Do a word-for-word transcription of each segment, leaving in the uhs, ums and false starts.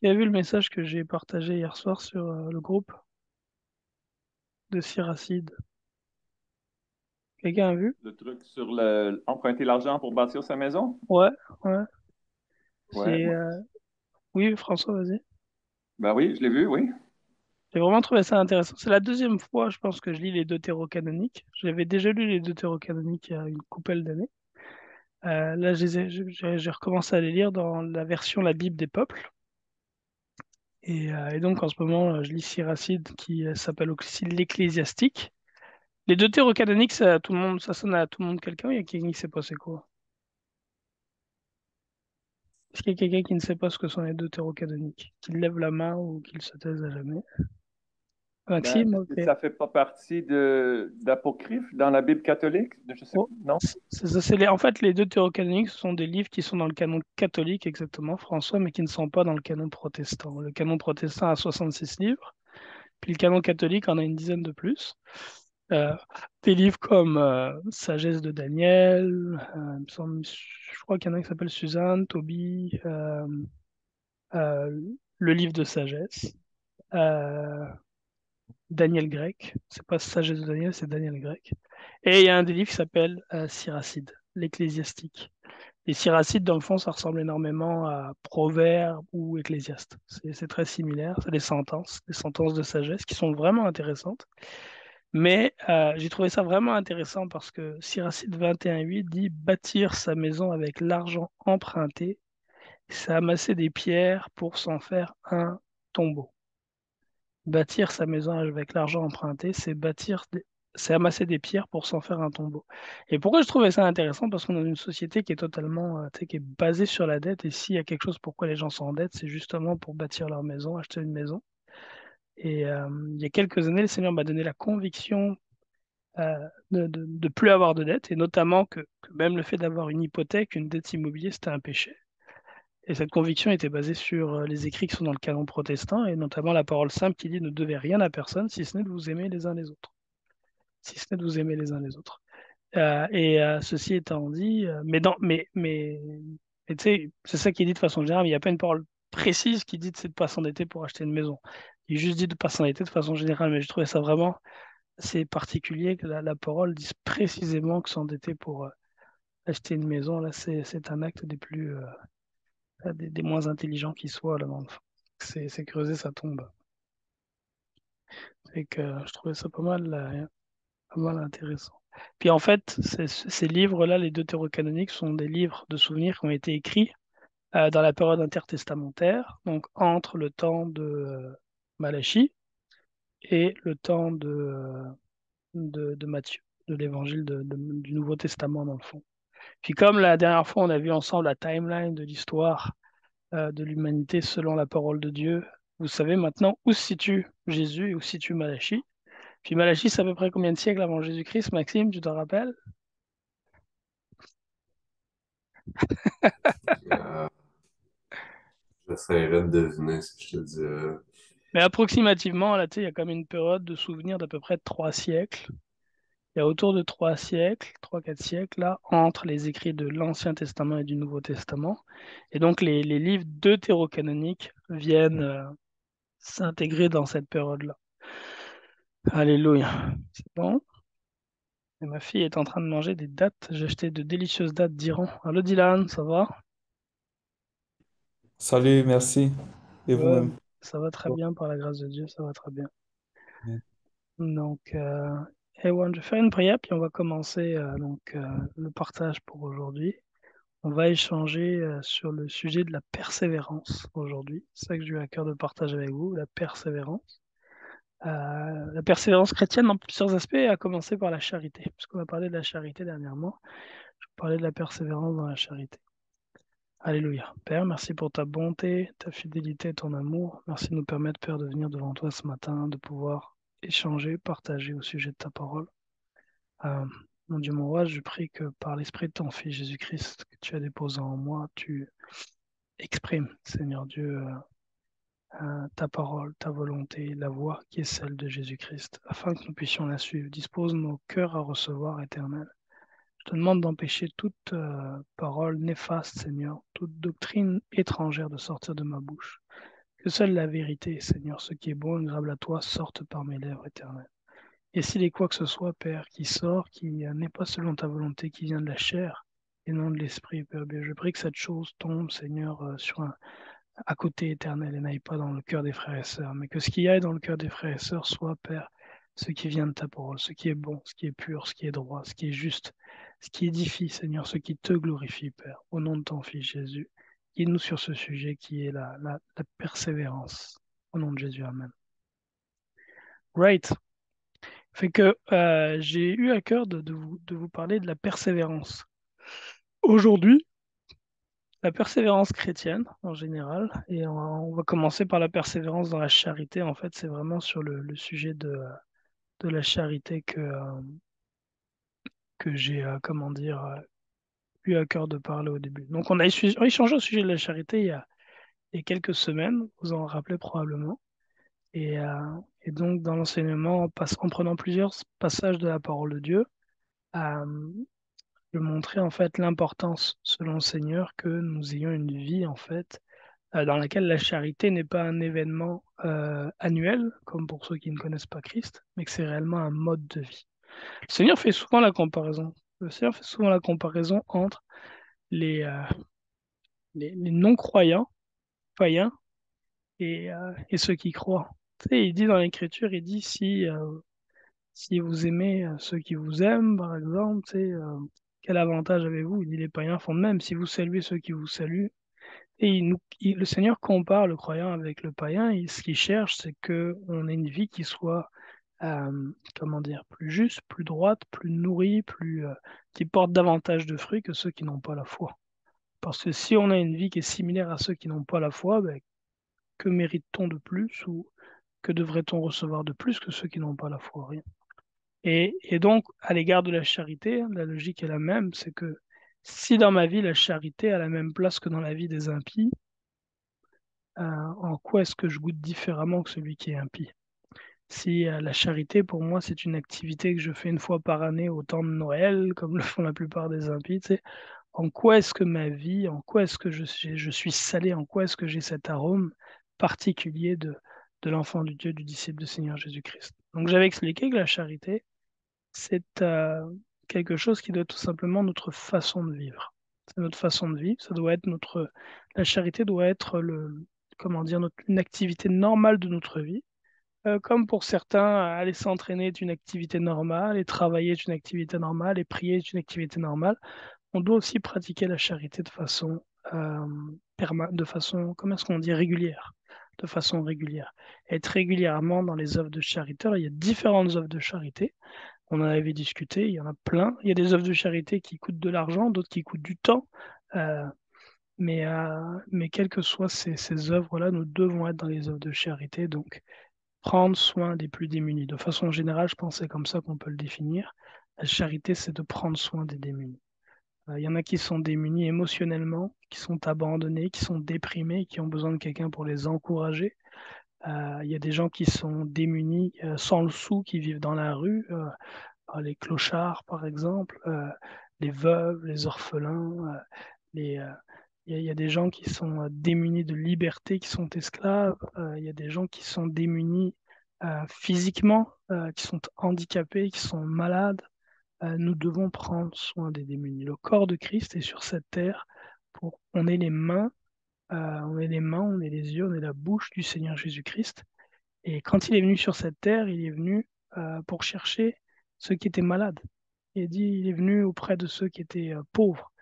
Tu as vu le message que j'ai partagé hier soir sur euh, le groupe de Siracide? Quelqu'un a vu? Le truc sur le emprunter l'argent pour bâtir sa maison? Ouais, ouais. Ouais, J'ai, ouais. euh, oui, François, vas-y. Ben oui, je l'ai vu, oui. J'ai vraiment trouvé ça intéressant. C'est la deuxième fois, je pense, que je lis les Deutérocanoniques. J'avais déjà lu les Deutérocanoniques il y a une couple d'années. Euh, là, je les ai- j'ai j'ai- j'ai recommencé à les lire dans la version La Bible des peuples. Et, euh, et donc, en ce moment, euh, je lis Siracide qui euh, s'appelle aussi l'Ecclésiastique. Les Deutérocanoniques, ça, tout le monde, ça sonne à tout le monde quelqu'un. Il y a quelqu'un qui sait pas c'est quoi. Est-ce qu'il y a quelqu'un qui ne sait pas ce que sont les deutérocanoniques? Qu'il lève la main ou qu'il se taise à jamais? Ben, Maxime, est-ce que ok. ça fait pas partie de d'Apocryphe dans la Bible catholique? Je sais, Oh, non? c'est c'est ça, c'est les- en fait, les deutérocanoniques, ce sont des livres qui sont dans le canon catholique, exactement, François, mais qui ne sont pas dans le canon protestant. Le canon protestant a soixante-six livres, puis le canon catholique en a une dizaine de plus. Euh, des livres comme euh, Sagesse de Daniel, euh, il me semble- je crois qu'il y en a un qui s'appelle Suzanne, Tobie, euh, euh, le livre de sagesse. Euh, Daniel Grec. C'est pas Sagesse de Daniel, c'est Daniel Grec. Et il y a un des livres qui s'appelle euh, Siracide, l'Ecclésiastique. Et Siracide, dans le fond, ça ressemble énormément à Proverbe ou Ecclésiaste. C'est c'est très similaire. C'est des sentences, des sentences de sagesse qui sont vraiment intéressantes. Mais euh, j'ai trouvé ça vraiment intéressant parce que Siracide vingt et un huit dit bâtir sa maison avec l'argent emprunté, c'est amasser des pierres pour s'en faire un tombeau. Bâtir sa maison avec l'argent emprunté, c'est bâtir, des- c'est amasser des pierres pour s'en faire un tombeau. Et pourquoi je trouvais ça intéressant? Parce qu'on est dans une société qui est totalement, euh, tu sais, qui est basée sur la dette. Et s'il y a quelque chose pourquoi les gens s'endettent, c'est justement pour bâtir leur maison, acheter une maison. Et euh, il y a quelques années, le Seigneur m'a donné la conviction euh, de, de, de plus avoir de dette, et notamment que, que même le fait d'avoir une hypothèque, une dette immobilière, c'était un péché. Et cette conviction était basée sur euh, les écrits qui sont dans le canon protestant, et notamment la parole simple qui dit ne devez rien à personne si ce n'est de vous aimer les uns les autres. Si ce n'est de vous aimer les uns les autres. Euh, et euh, ceci étant dit, euh, mais, dans, mais, mais, mais tu sais, c'est ça qui est dit de façon générale, mais il n'y a pas une parole précise qui dit de ne pas s'endetter pour acheter une maison. Il est juste dit de ne pas s'endetter de façon générale, mais je trouvais ça vraiment assez particulier que la, la parole dise précisément que s'endetter pour euh, acheter une maison, là, c'est, c'est un acte des plus, euh, des, des moins intelligents qui soient, là, dans le fond. C'est, c'est creuser sa tombe. Et que euh, je trouvais ça pas mal, là, pas mal intéressant. Puis en fait, ces, ces livres-là, les deutérocanoniques, sont des livres de souvenirs qui ont été écrits euh, dans la période intertestamentaire, donc entre le temps de euh, Malachie et le temps de, euh, de, de Matthieu, de l'évangile de- de- du Nouveau Testament, dans le fond. Puis comme la dernière fois, on a vu ensemble la timeline de l'histoire euh, de l'humanité selon la parole de Dieu, vous savez maintenant où se situe Jésus et où se situe Malachie. Puis Malachie, c'est à peu près combien de siècles avant Jésus-Christ, Maxime, tu te rappelles? Euh, J'essaierai de deviner si je te dirais. Mais approximativement, là, tu sais, il y a comme une période de souvenir d'à peu près trois siècles. Il y a autour de trois siècles, trois, quatre siècles, là, entre les écrits de l'Ancien Testament et du Nouveau Testament. Et donc, les, les livres deutérocanoniques viennent euh, s'intégrer dans cette période-là. Alléluia. C'est bon. Et ma fille est en train de manger des dattes. J'ai acheté de délicieuses dattes d'Iran. Allô, Dylan, ça va? Salut, merci. Et Ouais, vous-même? ça va très Bon. bien, par la grâce de Dieu, ça va très bien. Donc, euh, Ewan, je vais faire une prière, puis on va commencer euh, donc, euh, le partage pour aujourd'hui. On va échanger euh, sur le sujet de la persévérance aujourd'hui. C'est ça que j'ai eu à cœur de partager avec vous, la persévérance. Euh, la persévérance chrétienne dans plusieurs aspects, à commencer par la charité, puisqu'on a parlé de la charité dernièrement. Je vais parler de la persévérance dans la charité. Alléluia. Père, merci pour ta bonté, ta fidélité, ton amour. Merci de nous permettre, Père, de venir devant toi ce matin, de pouvoir échanger, partager au sujet de ta parole. Euh, mon Dieu, mon roi, je prie que par l'Esprit de ton Fils Jésus-Christ que tu as déposé en moi, tu exprimes, Seigneur Dieu, euh, euh, ta parole, ta volonté, la voix qui est celle de Jésus-Christ, afin que nous puissions la suivre. Dispose nos cœurs à recevoir, Éternel. Je te demande d'empêcher toute euh, parole néfaste, Seigneur, toute doctrine étrangère de sortir de ma bouche. Que seule la vérité, Seigneur, ce qui est bon et agréable à toi, sorte par mes lèvres éternelles. Et s'il est quoi que ce soit, Père, qui sort, qui euh, n'est pas selon ta volonté, qui vient de la chair et non de l'esprit, Père, bien, je prie que cette chose tombe, Seigneur, euh, sur un à côté éternel et n'aille pas dans le cœur des frères et sœurs, mais que ce qui aille dans le cœur des frères et sœurs soit, Père, ce qui vient de ta parole, ce qui est bon, ce qui est pur, ce qui est droit, ce qui est juste, ce qui édifie, Seigneur, ce qui te glorifie, Père, au nom de ton Fils Jésus. Guide-nous sur ce sujet qui est la, la, la persévérance. Au nom de Jésus, Amen. Right. Fait que euh, j'ai eu à cœur de, de, vous, de vous parler de la persévérance. Aujourd'hui, la persévérance chrétienne en général, et on, on va commencer par la persévérance dans la charité. En fait, c'est vraiment sur le, le sujet de, de la charité que, euh, que j'ai, euh, comment dire, euh, eu à cœur de parler au début. Donc, on a échu- échangé au sujet de la charité il y a, il y a quelques semaines, vous en rappelez probablement. Et, euh, et donc, dans l'enseignement, en, passe- en prenant plusieurs passages de la parole de Dieu, euh, je montrais en fait l'importance, selon le Seigneur, que nous ayons une vie en fait euh, dans laquelle la charité n'est pas un événement euh, annuel, comme pour ceux qui ne connaissent pas Christ, mais que c'est réellement un mode de vie. Le Seigneur fait souvent la comparaison. Le Seigneur fait souvent la comparaison entre les, euh, les, les non-croyants, païens, et, euh, et ceux qui croient. Tu sais, il dit dans l'Écriture, il dit si, euh, si vous aimez euh, ceux qui vous aiment, par exemple, tu sais, euh, quel avantage avez-vous? Il dit les païens font de même. Si vous saluez ceux qui vous saluent, et il nous- il- le Seigneur compare le croyant avec le païen, et ce qu'il cherche, c'est qu'on ait une vie qui soit, euh, comment dire, plus juste, plus droite, plus nourrie, plus, euh, qui porte davantage de fruits que ceux qui n'ont pas la foi. Parce que si on a une vie qui est similaire à ceux qui n'ont pas la foi, ben, que mérite-t-on de plus ou que devrait-on recevoir de plus que ceux qui n'ont pas la foi? Rien. Et, et donc, à l'égard de la charité, la logique est la même, c'est que si dans ma vie, la charité a la même place que dans la vie des impies, euh, en quoi est-ce que je goûte différemment que celui qui est impie? Si euh, la charité, pour moi, c'est une activité que je fais une fois par année au temps de Noël, comme le font la plupart des impies, tu sais, en quoi est-ce que ma vie, en quoi est-ce que je, suis- je suis salé, en quoi est-ce que j'ai cet arôme particulier de, de l'enfant du Dieu, du disciple du Seigneur Jésus-Christ? Donc j'avais expliqué que la charité, c'est euh, quelque chose qui doit être tout simplement notre façon de vivre. C'est notre façon de vivre, ça doit être notre... La charité doit être le, comment dire, notre, une activité normale de notre vie. Euh, comme pour certains, aller s'entraîner est une activité normale, et travailler est une activité normale, et prier est une activité normale. On doit aussi pratiquer la charité de façon, euh, perma- de façon, comment est-ce qu'on dit, régulière, de façon régulière. Être régulièrement dans les œuvres de charité. Alors, il y a différentes œuvres de charité. On en avait discuté, il y en a plein. Il y a des œuvres de charité qui coûtent de l'argent, d'autres qui coûtent du temps. Euh, mais, euh, mais quelles que soient ces, ces œuvres-là, nous devons être dans les œuvres de charité. Donc, prendre soin des plus démunis. De façon générale, je pense que c'est comme ça qu'on peut le définir. La charité, c'est de prendre soin des démunis. Euh, Il y en a qui sont démunis émotionnellement, qui sont abandonnés, qui sont déprimés, qui ont besoin de quelqu'un pour les encourager. Euh, il y a des gens qui sont démunis, euh, sans le sou, qui vivent dans la rue. Euh, euh, les clochards, par exemple, euh, les veuves, les orphelins. euh, les, euh, il y, a il y a des gens qui sont euh, démunis de liberté, qui sont esclaves. Euh, il y a des gens qui sont démunis euh, physiquement, euh, qui sont handicapés, qui sont malades. Euh, nous devons prendre soin des démunis. Le corps de Christ est sur cette terre pour on est les mains, euh, on est les mains, on est les yeux, on est la bouche du Seigneur Jésus-Christ. Et quand il est venu sur cette terre, il est venu euh, pour chercher ceux qui étaient malades. Il dit, il est venu auprès de ceux qui étaient euh, pauvres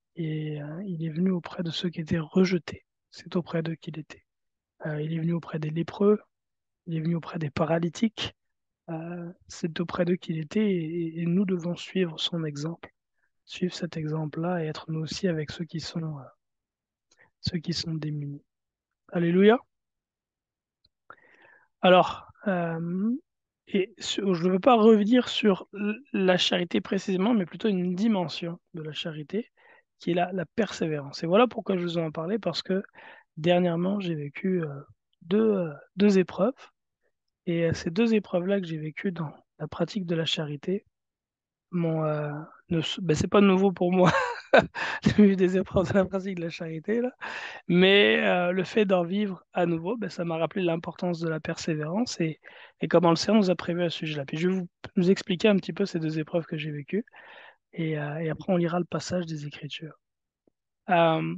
et euh, il est venu auprès de ceux qui étaient rejetés. C'est auprès d'eux qu'il était. Euh, il est venu auprès des lépreux, il est venu auprès des paralytiques. Euh, c'est auprès d'eux qu'il était et, et nous devons suivre son exemple, suivre cet exemple-là et être nous aussi avec ceux qui sont, euh, ceux qui sont démunis. Alléluia. Alors, euh, et sur- je ne veux pas revenir sur l- la charité précisément, mais plutôt une dimension de la charité, qui est la, la persévérance. Et voilà pourquoi je vous en parlais, parce que dernièrement, j'ai vécu euh, deux, euh, deux épreuves. Et euh, ces deux épreuves-là que j'ai vécues dans la pratique de la charité mon, euh, ne s- ben, c'est pas nouveau pour moi de vivre des épreuves de la pratique de la charité, là. Mais euh, le fait d'en vivre à nouveau, ben, ça m'a rappelé l'importance de la persévérance et, et comment le Seigneur nous a prévu à ce sujet-là. Puis je vais vous, vous expliquer un petit peu ces deux épreuves que j'ai vécues et, euh, et après on lira le passage des Écritures. Euh,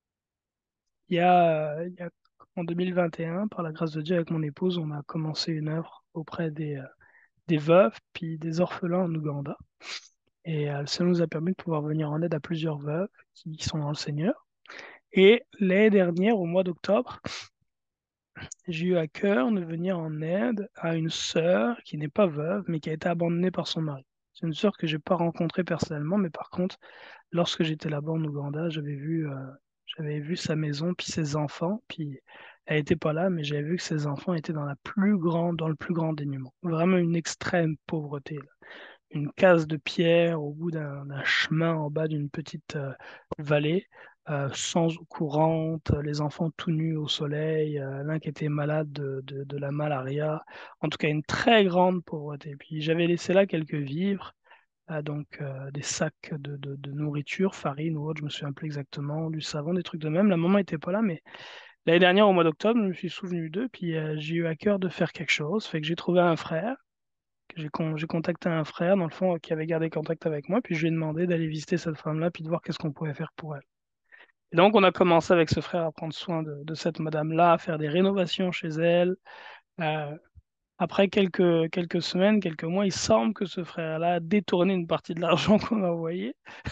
il y a, euh, il y a- En deux mille vingt et un, par la grâce de Dieu, avec mon épouse, on a commencé une œuvre auprès des, euh, des veuves puis des orphelins en Ouganda. Et euh, ça nous a permis de pouvoir venir en aide à plusieurs veuves qui sont dans le Seigneur. Et l'année dernière, au mois d'octobre, j'ai eu à cœur de venir en aide à une sœur qui n'est pas veuve, mais qui a été abandonnée par son mari. C'est une sœur que je n'ai pas rencontrée personnellement, mais par contre, lorsque j'étais là-bas en Ouganda, j'avais vu, euh, j'avais vu sa maison, puis ses enfants, puis elle n'était pas là, mais j'avais vu que ses enfants étaient dans la plus grande, dans le plus grand dénuement. Vraiment une extrême pauvreté, là. Une case de pierre au bout d'un d'un chemin en bas d'une petite euh, vallée, euh, sans eau courante, les enfants tout nus au soleil, euh, l'un qui était malade de, de- de la malaria. En tout cas, une très grande pauvreté. Puis j'avais laissé là quelques vivres, euh, donc euh, des sacs de, de- de nourriture, farine ou autre, je me souviens plus exactement, du savon, des trucs de même. La maman n'était pas là, mais l'année dernière, au mois d'octobre, je me suis souvenu d'eux, puis euh, j'ai eu à cœur de faire quelque chose. Fait que j'ai trouvé un frère que j'ai con- j'ai contacté un frère, dans le fond, qui avait gardé contact avec moi, puis je lui ai demandé d'aller visiter cette femme-là, puis de voir qu'est-ce qu'on pouvait faire pour elle. Et donc, on a commencé avec ce frère à prendre soin de, de cette madame-là, à faire des rénovations chez elle. Euh, Après quelques, quelques semaines, quelques mois, il semble que ce frère-là a détourné une partie de l'argent qu'on a envoyé.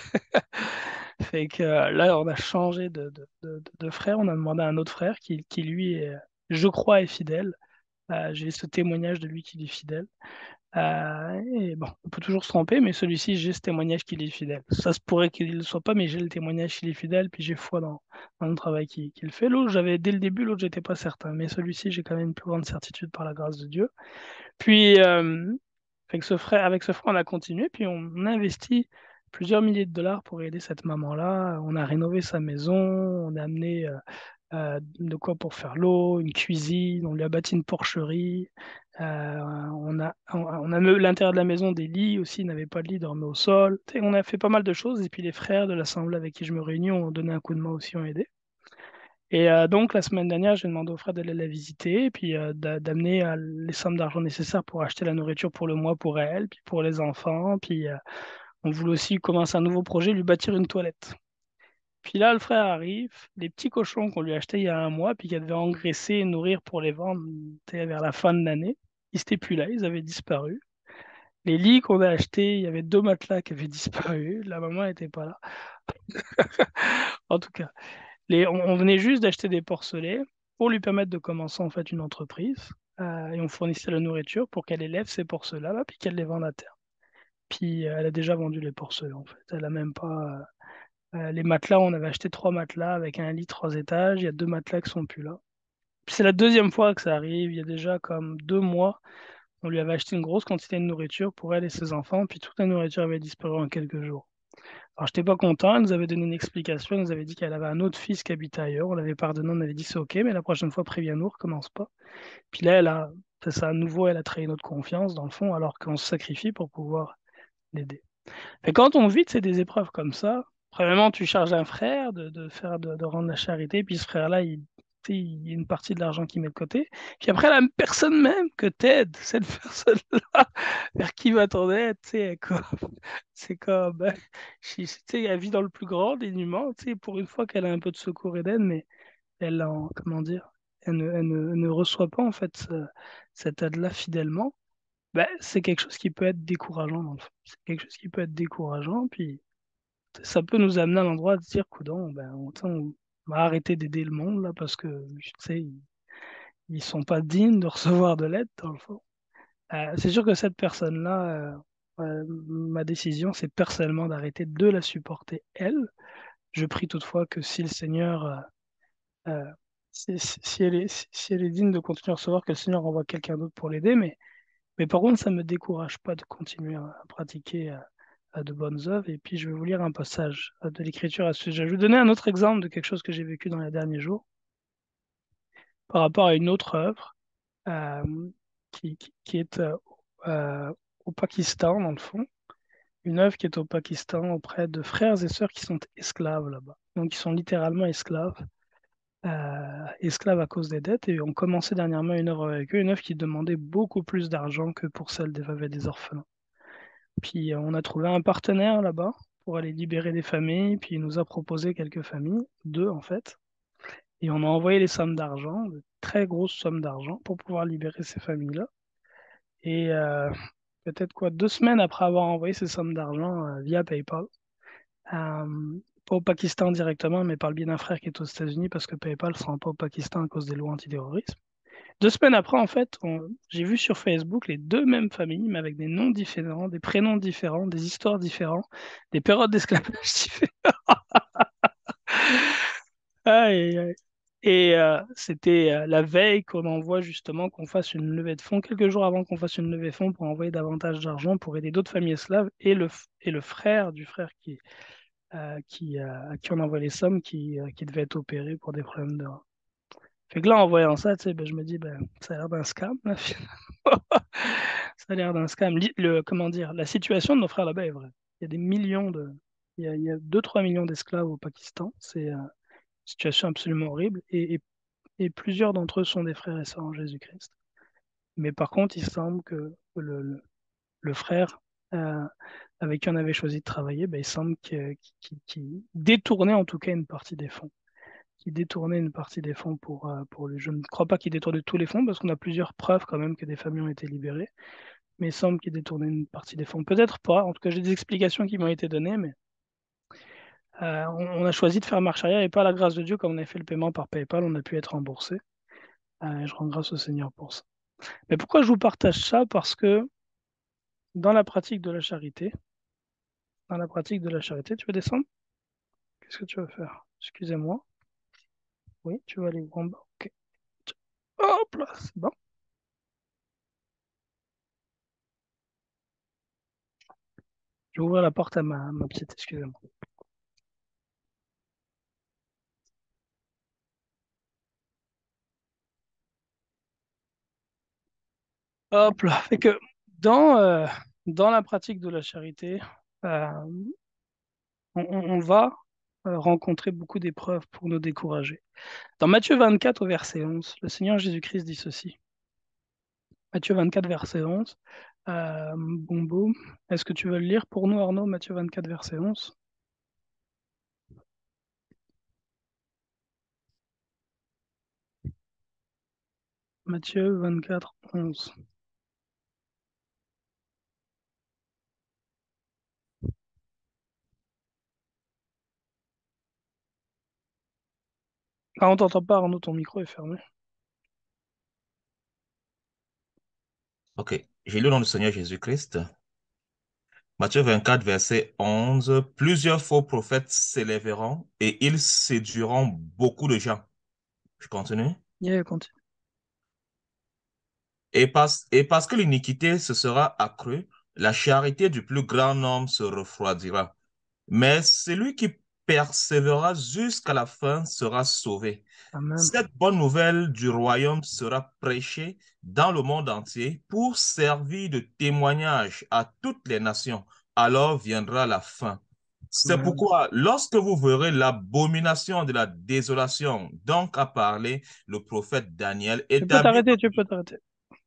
Fait que euh, là, on a changé de, de, de- de frère, on a demandé à un autre frère qui, qui lui, est, je crois, est fidèle. Euh, j'ai ce témoignage de lui qui est fidèle. Euh, et bon, on peut toujours se tromper, mais celui-ci, j'ai ce témoignage qu'il est fidèle. Ça se pourrait qu'il ne le soit pas, mais j'ai le témoignage qu'il est fidèle, puis j'ai foi dans, dans le travail qu'il qu'il fait. L'autre, j'avais dès le début, l'autre, j'étais pas certain, mais celui-ci, j'ai quand même une plus grande certitude par la grâce de Dieu. Puis, euh, avec ce frère, avec ce frère, on a continué, puis on, on a investi plusieurs milliers de dollars pour aider cette maman-là. On a rénové sa maison, on a amené euh, euh, de quoi pour faire l'eau, une cuisine, on lui a bâti une porcherie. Euh, on a, on, on a meublé l'intérieur de la maison, des lits aussi, il n'avait pas de lit, il dormait au sol. Tu sais, on a fait pas mal de choses, et puis les frères de l'assemblée avec qui je me réunis ont donné un coup de main aussi, ont aidé. Et euh, donc, la semaine dernière, j'ai demandé aux frères d'aller la visiter, et puis euh, d'a- d'amener euh, les sommes d'argent nécessaires pour acheter la nourriture pour le mois pour elle, puis pour les enfants. Puis euh, on voulait aussi commencer un nouveau projet, lui bâtir une toilette. Puis là, le frère arrive, les petits cochons qu'on lui a achetés il y a un mois, puis qu'elle devait engraisser et nourrir pour les vendre tu sais, vers la fin de l'année, ils n'étaient plus là, ils avaient disparu. Les lits qu'on a achetés, il y avait deux matelas qui avaient disparu, la maman n'était pas là. En tout cas, les, on, on venait juste d'acheter des porcelets pour lui permettre de commencer en fait une entreprise. Euh, et on fournissait la nourriture pour qu'elle élève ces porcelets-là, puis qu'elle les vende à terre. Puis euh, elle a déjà vendu les porcelets en fait. Elle a même pas. Euh, les matelas, on avait acheté trois matelas avec un lit trois étages. Il y a deux matelas qui sont plus là. Puis c'est la deuxième fois que ça arrive. Il y a déjà comme deux mois, on lui avait acheté une grosse quantité de nourriture pour elle et ses enfants, puis toute la nourriture avait disparu en quelques jours. Alors, j'étais pas content, elle nous avait donné une explication, elle nous avait dit qu'elle avait un autre fils qui habitait ailleurs, on l'avait pardonné, on avait dit c'est ok, mais la prochaine fois, préviens-nous, recommence pas. Puis là, elle a, c'est ça, à nouveau, elle a trahi notre confiance, dans le fond, alors qu'on se sacrifie pour pouvoir l'aider. Et quand on vit, c'est des épreuves comme ça. Premièrement, tu charges un frère de, de faire de, de rendre la charité, puis ce frère-là, il, tu sais, il y a une partie de l'argent qu'il met de côté. Puis après, la personne même que t'aides, cette personne-là, vers qui va ton aide, tu sais, comme, c'est comme, ben, je- tu sais, elle vit dans le plus grand dénuement, tu sais, pour une fois qu'elle a un peu de secours et d'aide, mais elle en, comment dire, elle ne, elle ne, elle ne reçoit pas en fait ce- cette aide-là fidèlement. Ben, c'est quelque chose qui peut être décourageant dans le fond. C'est quelque chose qui peut être décourageant, puis ça peut nous amener à l'endroit de se dire, coudonc, ben, on, tu sais, on va arrêter d'aider le monde là parce que, tu sais, ils, ils sont pas dignes de recevoir de l'aide dans le fond. Euh, c'est sûr que cette personne-là, euh, euh, ma décision, c'est personnellement d'arrêter de la supporter elle. Je prie toutefois que si le Seigneur, euh, euh, si, si- si elle est, si si elle est digne de continuer à recevoir, que le Seigneur envoie quelqu'un d'autre pour l'aider, mais Mais par contre, ça ne me décourage pas de continuer à, à pratiquer euh, à de bonnes œuvres. Et puis, je vais vous lire un passage euh, de l'Écriture à ce sujet. Je vais vous donner un autre exemple de quelque chose que j'ai vécu dans les derniers jours par rapport à une autre œuvre euh, qui, qui- qui est euh, euh, au Pakistan, dans le fond. une œuvre qui est au Pakistan auprès de frères et sœurs qui sont esclaves là-bas. Donc, ils sont littéralement esclaves, euh, esclaves à cause des dettes. Et on commençait dernièrement une œuvre avec eux, une œuvre qui demandait beaucoup plus d'argent que pour celle des veuves et des orphelins. Puis, euh, on a trouvé un partenaire là-bas pour aller libérer des familles. Puis, il nous a proposé quelques familles, deux en fait. Et on a envoyé les sommes d'argent, de très grosses sommes d'argent, pour pouvoir libérer ces familles-là. Et euh, peut-être quoi, deux semaines après avoir envoyé ces sommes d'argent euh, via PayPal, euh, pas au Pakistan directement, mais par le biais d'un frère qui est aux États-Unis, parce que PayPal ne se rend pas au Pakistan à cause des lois antiterrorisme. Deux semaines après, en fait, on- j'ai vu sur Facebook les deux mêmes familles, mais avec des noms différents, des prénoms différents, des histoires différentes, des périodes d'esclavage différentes. Aïe, aïe. Et euh, c'était euh, la veille qu'on envoie justement qu'on fasse une levée de fonds, quelques jours avant qu'on fasse une levée de fonds pour envoyer davantage d'argent pour aider d'autres familles esclaves et le, f- et le frère du frère qui, euh, qui, euh, à qui on envoie les sommes qui, euh, qui devait être opéré pour des problèmes de... Fait que là, en voyant ça, tu sais, ben, je me dis, ben, ça a l'air d'un scam, là, finalement. Ça a l'air d'un scam. Li- Le, comment dire, la situation de nos frères là-bas est vraie. Il y a des millions de... Il y a, il y a deux trois millions d'esclaves au Pakistan. C'est euh, une situation absolument horrible. Et, et et plusieurs d'entre eux sont des frères et sœurs en Jésus-Christ. Mais par contre, il semble que le, le, le frère euh, avec qui on avait choisi de travailler, ben, il semble qu'il qu'il- qu'il détournait en tout cas une partie des fonds. Qu'il détournait une partie des fonds pour, euh, pour lui. Je ne crois pas qu'il détournait tous les fonds parce qu'on a plusieurs preuves quand même que des familles ont été libérées. Mais il semble qu'il détournait une partie des fonds. Peut-être pas. En tout cas, j'ai des explications qui m'ont été données, mais euh, on, on a choisi de faire marche arrière et pas la grâce de Dieu, comme on a fait le paiement par PayPal, on a pu être remboursé. Euh, et je rends grâce au Seigneur pour ça. Mais pourquoi je vous partage ça? Parce que dans la pratique de la charité, dans la pratique de la charité, tu veux descendre? Qu'est-ce que tu veux faire? Excusez-moi. Oui, tu vas aller en bas. Ok. Hop là, c'est bon. Je vais ouvrir la porte à ma, ma petite, excusez-moi. Hop là. Fait que dans, euh, dans la pratique de la charité, euh, on, on- on va euh, rencontrer beaucoup d'épreuves pour nous décourager. Dans Matthieu vingt-quatre, au verset onze, le Seigneur Jésus-Christ dit ceci. Matthieu vingt-quatre, verset onze. Euh, bon, boum. Est-ce que tu veux le lire pour nous, Arnaud, Matthieu vingt-quatre, verset onze? Matthieu vingt-quatre, onze. Ah, on t'entend pas, Arnaud, ton micro est fermé. Ok, j'ai lu le nom du Seigneur Jésus-Christ. Matthieu vingt-quatre, verset onze. Plusieurs faux prophètes s'élèveront et ils séduiront beaucoup de gens. Je continue. Yeah, continue. Et parce, et parce que l'iniquité se sera accrue, la charité du plus grand nombre se refroidira. Mais celui qui persévérera jusqu'à la fin sera sauvé. Amen. Cette bonne nouvelle du royaume sera prêchée dans le monde entier pour servir de témoignage à toutes les nations. Alors viendra la fin. C'est Amen. pourquoi, lorsque vous verrez l'abomination de la désolation, donc a parlé le prophète Daniel, Tu peux établi. t'arrêter, tu peux t'arrêter.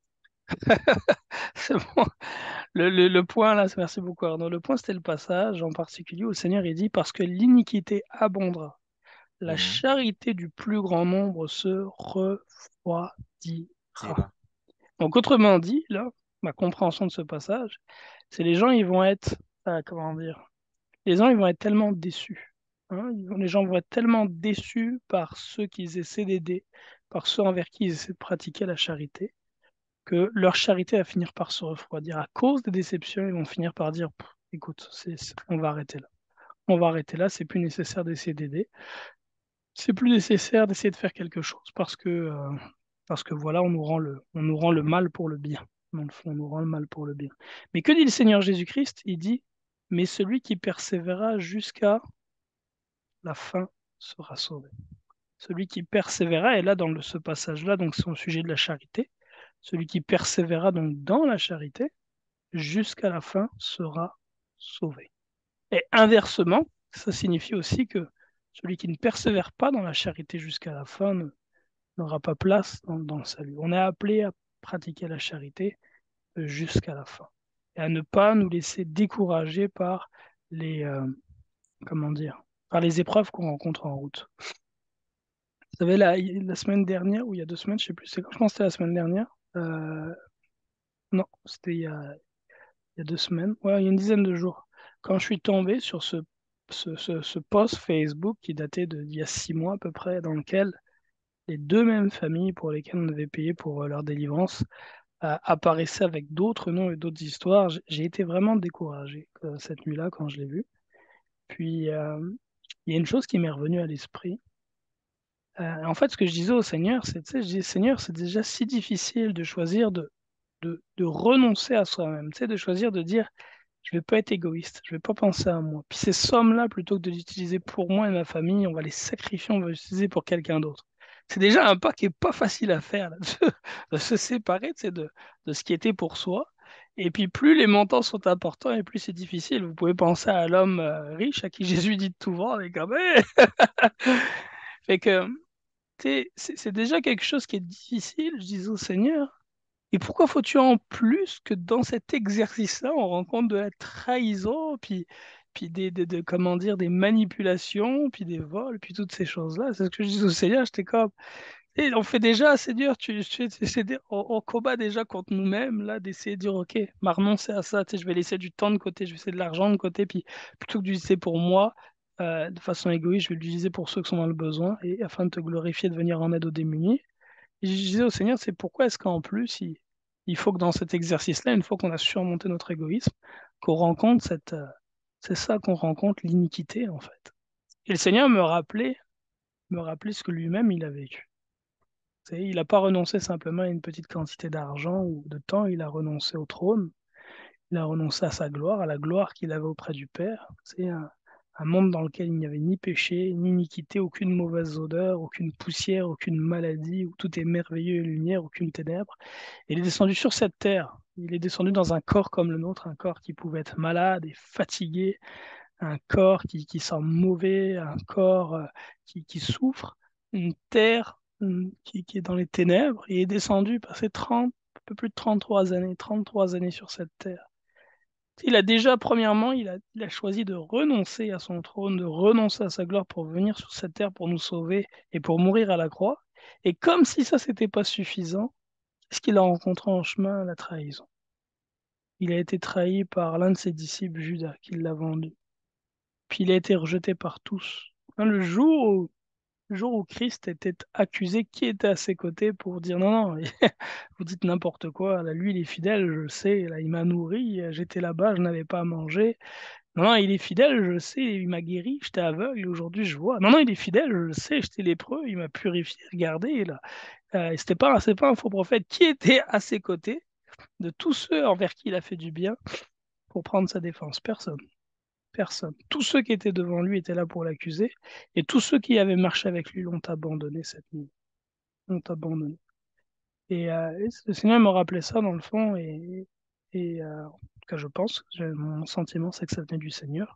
C'est bon. Le, le- le point là, merci beaucoup Arnaud. Le point, c'était le passage en particulier où le Seigneur il dit parce que l'iniquité abondera, la Mhm. charité du plus grand nombre se refroidira. Tira. Donc autrement dit, là, ma compréhension de ce passage, c'est les gens ils vont être, euh, comment dire, les gens ils vont être tellement déçus. Hein, ils vont- les gens vont être tellement déçus par ceux qu'ils essaient d'aider, par ceux envers qui ils essaient de pratiquer la charité, que leur charité va finir par se refroidir. À cause des déceptions, ils vont finir par dire, Pff, écoute, c'est, c'est- on va arrêter là. On va arrêter là, c'est plus nécessaire d'essayer d'aider. C'est plus nécessaire d'essayer de faire quelque chose parce que, euh, parce que voilà, on nous rend le, on nous rend le mal pour le bien. Dans le fond, on nous rend le mal pour le bien. Mais que dit le Seigneur Jésus-Christ? Il dit, mais celui qui persévérera jusqu'à la fin sera sauvé. Celui qui persévérera, et là dans le- ce passage-là, donc c'est au sujet de la charité, celui qui persévérera donc dans la charité jusqu'à la fin sera sauvés. Et inversement, ça signifie aussi que celui qui ne persévère pas dans la charité jusqu'à la fin ne- n'aura pas place dans, dans le salut. On est appelé à pratiquer la charité euh, jusqu'à la fin et à ne pas nous laisser décourager par les, euh, comment dire, par les épreuves qu'on rencontre en route. Vous savez, la, la semaine dernière, ou il y a deux semaines, je sais plus, c'est quand, je pense que c'était la semaine dernière. Euh, non, c'était il y a, il y a deux semaines, ouais, il y a une dizaine de jours, quand je suis tombé sur ce, ce, ce, ce post Facebook qui datait de, d'il y a six mois à peu près, dans lequel les deux mêmes familles pour lesquelles on avait payé pour euh, leur délivrance euh, apparaissaient avec d'autres noms et d'autres histoires, j- j'ai été vraiment découragé euh, cette nuit-là quand je l'ai vu. Puis, euh, il y a une chose qui m'est revenue à l'esprit. Euh, en fait, ce que je disais au Seigneur, c'est, tu sais, je dis, Seigneur, c'est déjà si difficile de choisir de, de, de renoncer à soi-même, tu sais, de choisir de dire, je vais pas être égoïste, je vais pas penser à moi. Puis ces sommes-là, plutôt que de les utiliser pour moi et ma famille, on va les sacrifier, on va les utiliser pour quelqu'un d'autre. C'est déjà un pas qui est pas facile à faire, là, de, de se séparer, tu sais, de, de ce qui était pour soi. Et puis plus les montants sont importants et plus c'est difficile. Vous pouvez penser à l'homme euh, riche à qui Jésus dit de tout vendre et comme, hey! Fait que tu sais, c'est c'est déjà quelque chose qui est difficile, je disais au Seigneur. Et pourquoi faut-tu en plus que dans cet exercice-là, on rencontre de la trahison, puis, puis des, des- de, comment dire, des manipulations, puis des vols, puis toutes ces choses-là. C'est ce que je dis au Seigneur, j'étais comme, et on fait déjà, Seigneur, tu, tu, tu- c'est des- on, on combat déjà contre nous-mêmes, là, d'essayer de dire, OK, m'a renoncé à ça, tu sais, je vais laisser du temps de côté, je vais laisser de l'argent de côté, puis plutôt que d'utiliser pour moi, euh, de façon égoïste, je vais l'utiliser pour ceux qui sont dans le besoin, et afin de te glorifier, de venir en aide aux démunis. Et je disais au Seigneur, c'est pourquoi est-ce qu'en plus, il, il faut que dans cet exercice-là, une fois qu'on a surmonté notre égoïsme, qu'on rencontre cette, euh, c'est ça qu'on rencontre l'iniquité, en fait. Et le Seigneur me rappelait, me rappelait ce que lui-même il a vécu. Tu sais, il n'a pas renoncé simplement à une petite quantité d'argent ou de temps, il a renoncé au trône, il a renoncé à sa gloire, à la gloire qu'il avait auprès du Père. C'est un, un monde dans lequel il n'y avait ni péché, ni iniquité, aucune mauvaise odeur, aucune poussière, aucune maladie, où tout est merveilleux et lumière, aucune ténèbre. Et il est descendu sur cette terre. Il est descendu dans un corps comme le nôtre, un corps qui pouvait être malade et fatigué, un corps qui, qui sent mauvais, un corps euh, qui, qui souffre, une terre hum, qui, qui est dans les ténèbres, et est descendu, passé trente, un peu plus de trente-trois années, trente-trois années sur cette terre. Il a déjà, premièrement, il a, il a choisi de renoncer à son trône, de renoncer à sa gloire pour venir sur cette terre pour nous sauver et pour mourir à la croix. Et comme si ça, c'était pas suffisant, qu'est-ce qu'il a rencontré en chemin? La trahison. Il a été trahi par l'un de ses disciples, Judas, qui l'a vendu. Puis il a été rejeté par tous. Hein, Le jour où, le jour où Christ était accusé, qui était à ses côtés pour dire non, non, vous dites n'importe quoi, là, lui il est fidèle, je le sais, là, il m'a nourri, j'étais là-bas, je n'avais pas à manger. Non, non, il est fidèle, je le sais, il m'a guéri, j'étais aveugle et aujourd'hui je vois. Non, non, il est fidèle, je le sais, j'étais lépreux, il m'a purifié, regardez, là. Euh, c'était pas, c'est pas un faux prophète. Qui était à ses côtés de tous ceux envers qui il a fait du bien pour prendre sa défense? Personne. Personne. Tous ceux qui étaient devant lui étaient là pour l'accuser, et tous ceux qui avaient marché avec lui l'ont abandonné cette nuit. L'ont abandonné. Et, euh, et le Seigneur me rappelait ça dans le fond, et, et euh, en tout cas, je pense, je- mon sentiment, c'est que ça venait du Seigneur.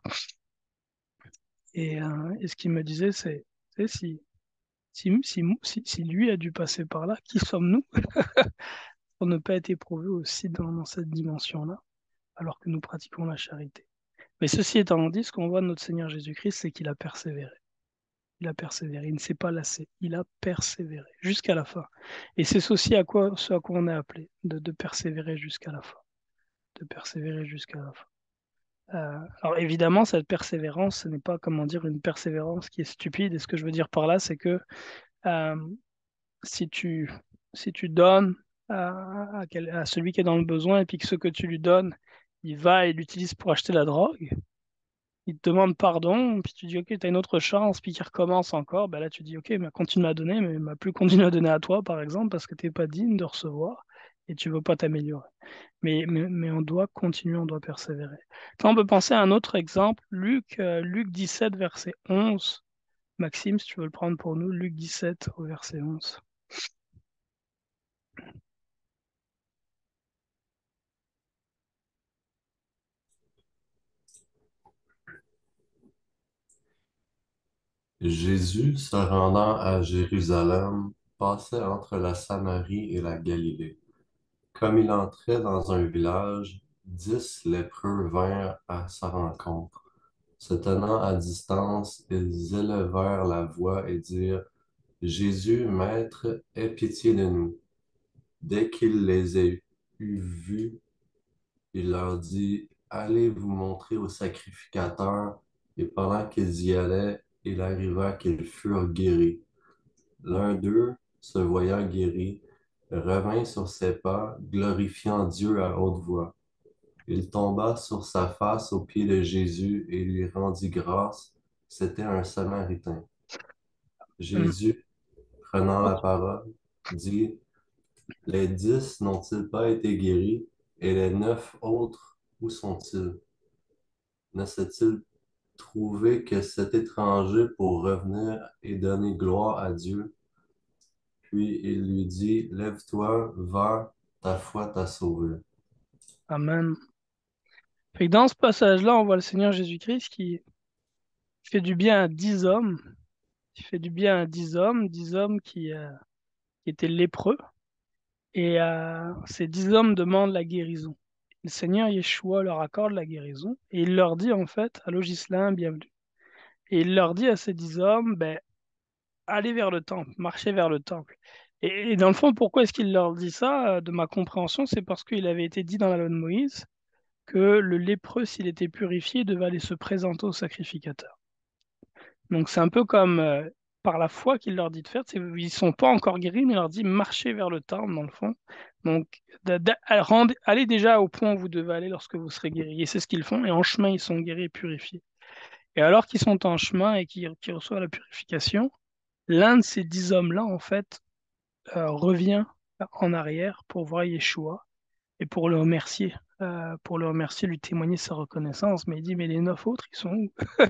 Et, euh, et ce qu'il me disait, c'est, c'est si, si, si, si, si lui a dû passer par là, qui sommes-nous pour ne pas être éprouvés aussi dans, dans cette dimension-là, alors que nous pratiquons la charité? Mais ceci étant dit, ce qu'on voit de notre Seigneur Jésus-Christ, c'est qu'il a persévéré. Il a persévéré, il ne s'est pas lassé, il a persévéré jusqu'à la fin. Et c'est ceci à quoi, ce à quoi on est appelé, de, de persévérer jusqu'à la fin. De persévérer jusqu'à la fin. Euh, alors évidemment, cette persévérance, ce n'est pas, comment dire, une persévérance qui est stupide. Et ce que je veux dire par là, c'est que euh, si tu, si tu donnes à, à quel- à celui qui est dans le besoin et puis que ce que tu lui donnes, il va et l'utilise pour acheter la drogue, il te demande pardon, puis tu dis ok, tu as une autre chance, puis qu'il recommence encore, ben là tu dis ok, mais continue à donner, mais m'a plus continué à donner à toi, par exemple, parce que tu n'es pas digne de recevoir et tu veux pas t'améliorer. Mais, mais, mais on doit continuer, on doit persévérer. Quand on peut penser à un autre exemple, Luc, euh, Luc dix-sept, verset onze. Maxime, si tu veux le prendre pour nous, Luc dix-sept au verset onze. Jésus, se rendant à Jérusalem, passait entre la Samarie et la Galilée. Comme il entrait dans un village, dix lépreux vinrent à sa rencontre. Se tenant à distance, ils élevèrent la voix et dirent, Jésus, Maître, aie pitié de nous. Dès qu'il les eut vus, il leur dit, allez vous montrer au sacrificateur. Et pendant qu'ils y allaient, il arriva qu'ils furent guéris. L'un d'eux, se voyant guéri, revint sur ses pas, glorifiant Dieu à haute voix. Il tomba sur sa face aux pieds de Jésus et lui rendit grâce. C'était un Samaritain. Hum. Jésus, prenant la parole, dit, les dix n'ont-ils pas été guéris, et les neuf autres, où sont-ils? Ne s'est-il trouvé que cet étranger pour revenir et donner gloire à Dieu? Puis il lui dit, lève-toi, va, ta foi t'a sauvé. Amen. Fait que dans ce passage-là, on voit le Seigneur Jésus-Christ qui fait du bien à dix hommes, qui fait du bien à dix hommes, dix hommes qui, euh, qui étaient lépreux. Et euh, ces dix hommes demandent la guérison. Le Seigneur Yeshua leur accorde la guérison et il leur dit en fait, allô Ghislain, bienvenue. Et il leur dit à ces dix hommes, ben, allez vers le temple, marchez vers le temple. Et, et dans le fond, pourquoi est-ce qu'il leur dit ça? euh, De ma compréhension, c'est parce qu'il avait été dit dans la loi de Moïse que le lépreux, s'il était purifié, devait aller se présenter au sacrificateur. Donc c'est un peu comme euh, par la foi qu'il leur dit de faire. C'est- Ils ne sont pas encore guéris, mais il leur dit marchez vers le temple, dans le fond. Donc d'a- d'a- rendez- allez déjà au point où vous devez aller lorsque vous serez guéris. Et c'est ce qu'ils font. Et en chemin, ils sont guéris et purifiés. Et alors qu'ils sont en chemin et qu'ils qu'ils reçoivent la purification, l'un de ces dix hommes-là, en fait, euh, revient en arrière pour voir Yeshua et pour le remercier. euh, pour le remercier, lui témoigner sa reconnaissance. Mais il dit, mais les neuf autres, ils sont où?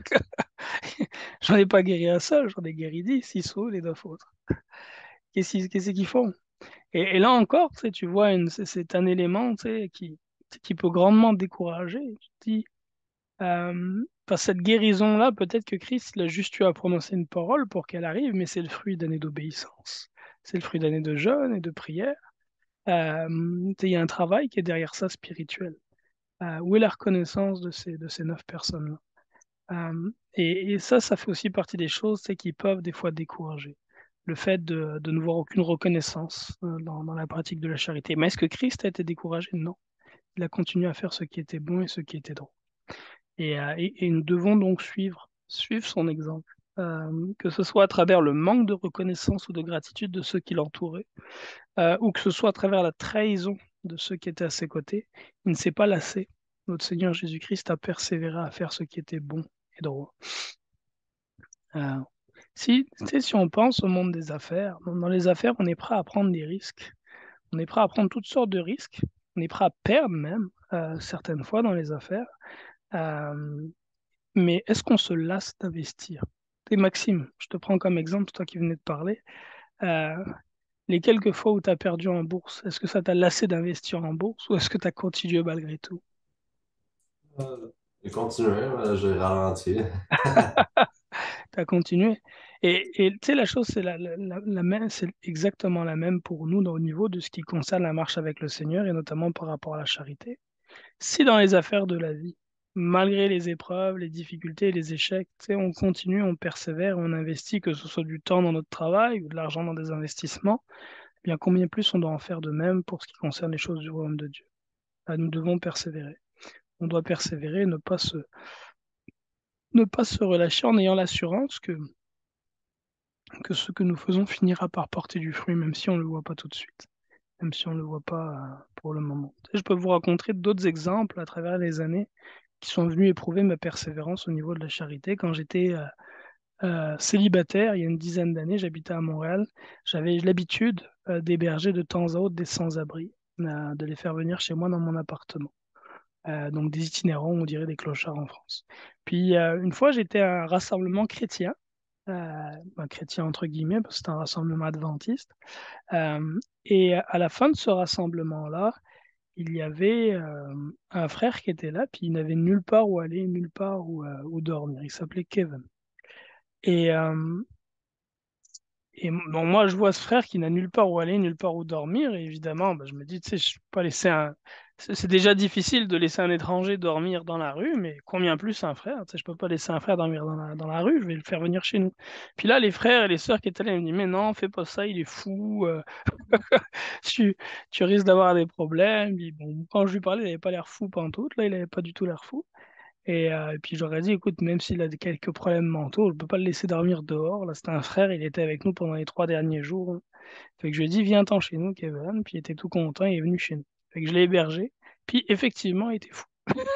J'en ai pas guéri un seul, j'en ai guéri dix, ils sont où les neuf autres? Qu'est-ce qu'ils qu'est-ce qu'ils font? Et, et là encore, tu sais, tu vois, une- c'est c'est un élément, tu sais, qui, qui peut grandement décourager. Tu te dis, euh, par cette guérison-là, peut-être que Christ il a juste eu à prononcer une parole pour qu'elle arrive, mais c'est le fruit d'années d'obéissance. C'est le fruit d'années de jeûne et de prière. Euh, tu sais, il y a un travail qui est derrière ça spirituel. Euh, où est la reconnaissance de ces, de ces neuf personnes-là? Euh, et, et ça, ça fait aussi partie des choses, tu sais, qui peuvent des fois décourager. Le fait de, de ne voir aucune reconnaissance euh, dans, dans la pratique de la charité. Mais est-ce que Christ a été découragé? Non. Il a continué à faire ce qui était bon et ce qui était droit. Et, euh, et- et nous devons donc suivre, suivre son exemple, euh, que ce soit à travers le manque de reconnaissance ou de gratitude de ceux qui l'entouraient, euh, ou que ce soit à travers la trahison de ceux qui étaient à ses côtés. Il ne s'est pas lassé. Notre Seigneur Jésus-Christ a persévéré à faire ce qui était bon et droit. Euh, si, tu sais, si on pense au monde des affaires, dans dans les affaires, on est prêt à prendre des risques. On est prêt à prendre toutes sortes de risques. On est prêt à perdre même, euh, certaines fois dans les affaires. Euh, Mais est-ce qu'on se lasse d'investir? Et Maxime, je te prends comme exemple, toi qui venais de parler. Euh, les quelques fois où tu as perdu en bourse, est-ce que ça t'a lassé d'investir en bourse ou est-ce que tu as continué malgré tout? Euh, J'ai continué, mais j'ai ralenti. Tu as continué. Et et tu sais, la chose, c'est la, la- la- la même, c'est exactement la même pour nous dans- au niveau de ce qui concerne la marche avec le Seigneur et notamment par rapport à la charité. Si dans les affaires de la vie, malgré les épreuves, les difficultés, les échecs, tu sais, on continue, on persévère, on investit, que ce soit du temps dans notre travail ou de l'argent dans des investissements, eh bien combien plus on doit en faire de même pour ce qui concerne les choses du royaume de Dieu. Ah, nous devons persévérer. On doit persévérer, ne pas se, ne pas se relâcher en ayant l'assurance que, que ce que nous faisons finira par porter du fruit, même si on ne le voit pas tout de suite, même si on ne le voit pas euh, pour le moment. Tu sais, je peux vous raconter d'autres exemples à travers les années qui sont venus éprouver ma persévérance au niveau de la charité. Quand j'étais euh, euh, célibataire, il y a une dizaine d'années, j'habitais à Montréal, j'avais l'habitude euh, d'héberger de temps à autre des sans-abri, euh, de les faire venir chez moi dans mon appartement. Euh, donc des itinérants, on dirait des clochards en France. Puis euh, une fois, j'étais à un rassemblement chrétien, euh, un chrétien entre guillemets, parce que c'était un rassemblement adventiste. Euh, et à la fin de ce rassemblement-là, il y avait euh, un frère qui était là, puis il n'avait nulle part où aller, nulle part où, euh, où dormir. Il s'appelait Kevin. Et, euh, et bon, moi, je vois ce frère qui n'a nulle part où aller, nulle part où dormir. Et évidemment, bah, je me dis, tu sais, je ne peux pas laisser un. C'est c'est déjà difficile de laisser un étranger dormir dans la rue, mais combien plus un frère? Tu sais, je peux pas laisser un frère dormir dans la, dans la rue, je vais le faire venir chez nous. Puis là, les frères et les sœurs qui étaient là, ils me disent, mais non, fais pas ça, il est fou, euh, tu, tu risques d'avoir des problèmes. Puis bon, quand je lui parlais, il n'avait pas l'air fou pantoute, là, il n'avait pas du tout l'air fou. Et, euh, et puis j'aurais dit, écoute, même s'il a des- quelques problèmes mentaux, je peux pas le laisser dormir dehors. Là, c'était un frère, il était avec nous pendant les trois derniers jours. Fait que je lui ai dit, viens-t'en chez nous, Kevin. Puis il était tout content, il est venu chez nous. Fait que je l'ai hébergé. Puis effectivement, il était fou.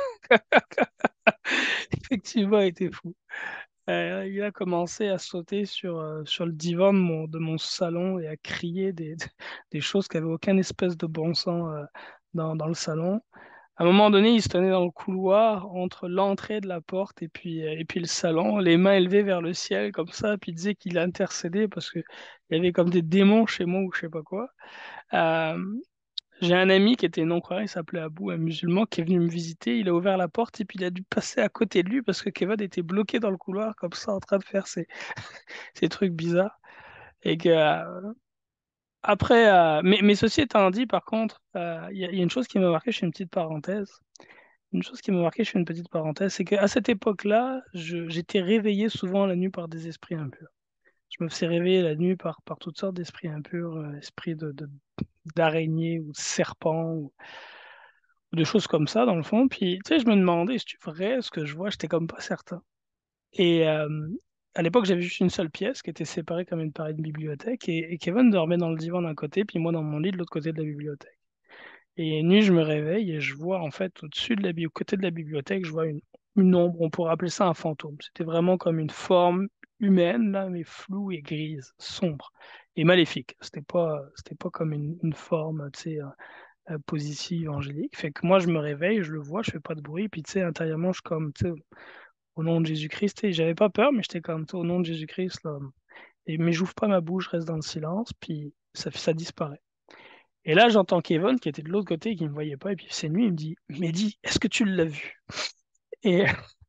Effectivement, il était fou. Euh, il a commencé à sauter sur, euh, sur le divan de mon, de mon salon et à crier des, des choses qui n'avaient aucun espèce de bon sens euh, dans, dans le salon. À un moment donné, il se tenait dans le couloir entre l'entrée de la porte et puis, euh, et puis le salon, les mains élevées vers le ciel comme ça, puis il disait qu'il intercédait parce qu'il y avait comme des démons chez moi ou je sais pas quoi. Euh, j'ai un ami qui était non-croyant, il s'appelait Abou, un musulman, qui est venu me visiter. Il a ouvert la porte et puis il a dû passer à côté de lui parce que Kevin était bloqué dans le couloir comme ça en train de faire ses, ses trucs bizarres. Et que, euh, après, euh, mais, mais ceci étant dit, par contre, euh, il y, a il y a une chose qui m'a marqué, je fais une petite parenthèse. Une chose qui m'a marqué, je fais une petite parenthèse, c'est qu'à cette époque-là, je- j'étais réveillé souvent la nuit par des esprits impurs. Je me faisais réveiller la nuit par, par toutes sortes d'esprits impurs, euh, esprits de, de- d'araignées ou de serpents ou, ou de choses comme ça, dans le fond. Puis, tu sais, je me demandais, c'est vrai ce que je vois, j'étais comme pas certain. Et euh, à l'époque, j'avais juste une seule pièce qui était séparée comme une par une bibliothèque et, et Kevin dormait dans le divan d'un côté, puis moi dans mon lit de l'autre côté de la bibliothèque. Et une nuit, je me réveille et je vois en fait au-dessus de la bi- au côté de la bibliothèque, je vois une, une ombre. On pourrait appeler ça un fantôme. C'était vraiment comme une forme humaine, là, mais floue et grise, sombre et maléfique. C'était pas, c'était pas comme une, une forme, tu sais, euh, euh, positive, angélique. Fait que moi, je me réveille, je le vois, je fais pas de bruit, puis tu sais, intérieurement, je suis comme, tu sais, au nom de Jésus-Christ, tu sais, j'avais pas peur, mais j'étais comme, tu sais, au nom de Jésus-Christ, là. Et, mais j'ouvre pas ma bouche, je reste dans le silence, puis ça, ça disparaît. Et là, j'entends Kevin qui était de l'autre côté, qui ne me voyait pas, et puis c'est lui, il me dit, Mehdi, est-ce que tu l'as vu? Et,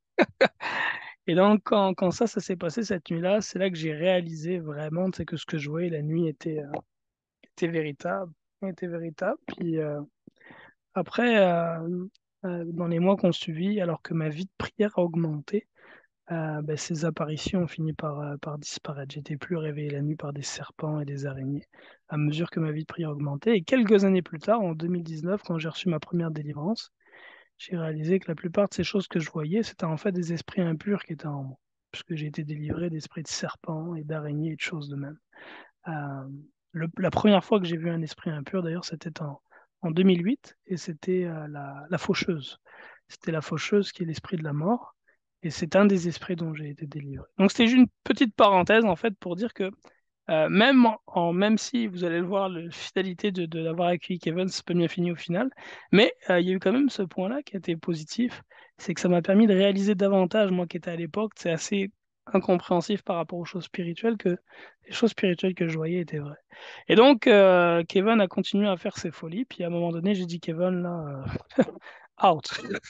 et donc, quand, quand ça, ça s'est passé cette nuit-là, c'est là que j'ai réalisé vraiment, tu sais, que ce que je voyais la nuit était, euh, était véritable, était véritable. Puis euh, après, euh, euh, dans les mois qu'on suivit, alors que ma vie de prière a augmenté, euh, ben, ces apparitions ont fini par, euh, par disparaître. J'étais plus réveillé la nuit par des serpents et des araignées à mesure que ma vie de prière augmentait. Et quelques années plus tard, en deux mille dix-neuf, quand j'ai reçu ma première délivrance, j'ai réalisé que la plupart de ces choses que je voyais, c'était en fait des esprits impurs qui étaient en moi, puisque j'ai été délivré d'esprits de serpents et d'araignées et de choses de même. Euh, le- la première fois que j'ai vu un esprit impur, d'ailleurs, c'était en, en deux mille huit, et c'était euh, la, la faucheuse. C'était la faucheuse qui est l'esprit de la mort, et c'est un des esprits dont j'ai été délivré. Donc c'était juste une petite parenthèse, en fait, pour dire que euh, même, en, même si vous allez le voir, la fidélité de, de l'avoir accueilli Kevin, c'est pas bien fini au final, mais euh, il y a eu quand même ce point-là qui a été positif, c'est que ça m'a permis de réaliser davantage, moi qui étais à l'époque, c'est assez incompréhensif par rapport aux choses spirituelles, que les choses spirituelles que je voyais étaient vraies. Et donc, euh, Kevin a continué à faire ses folies, puis à un moment donné, j'ai dit, Kevin, là, euh, out,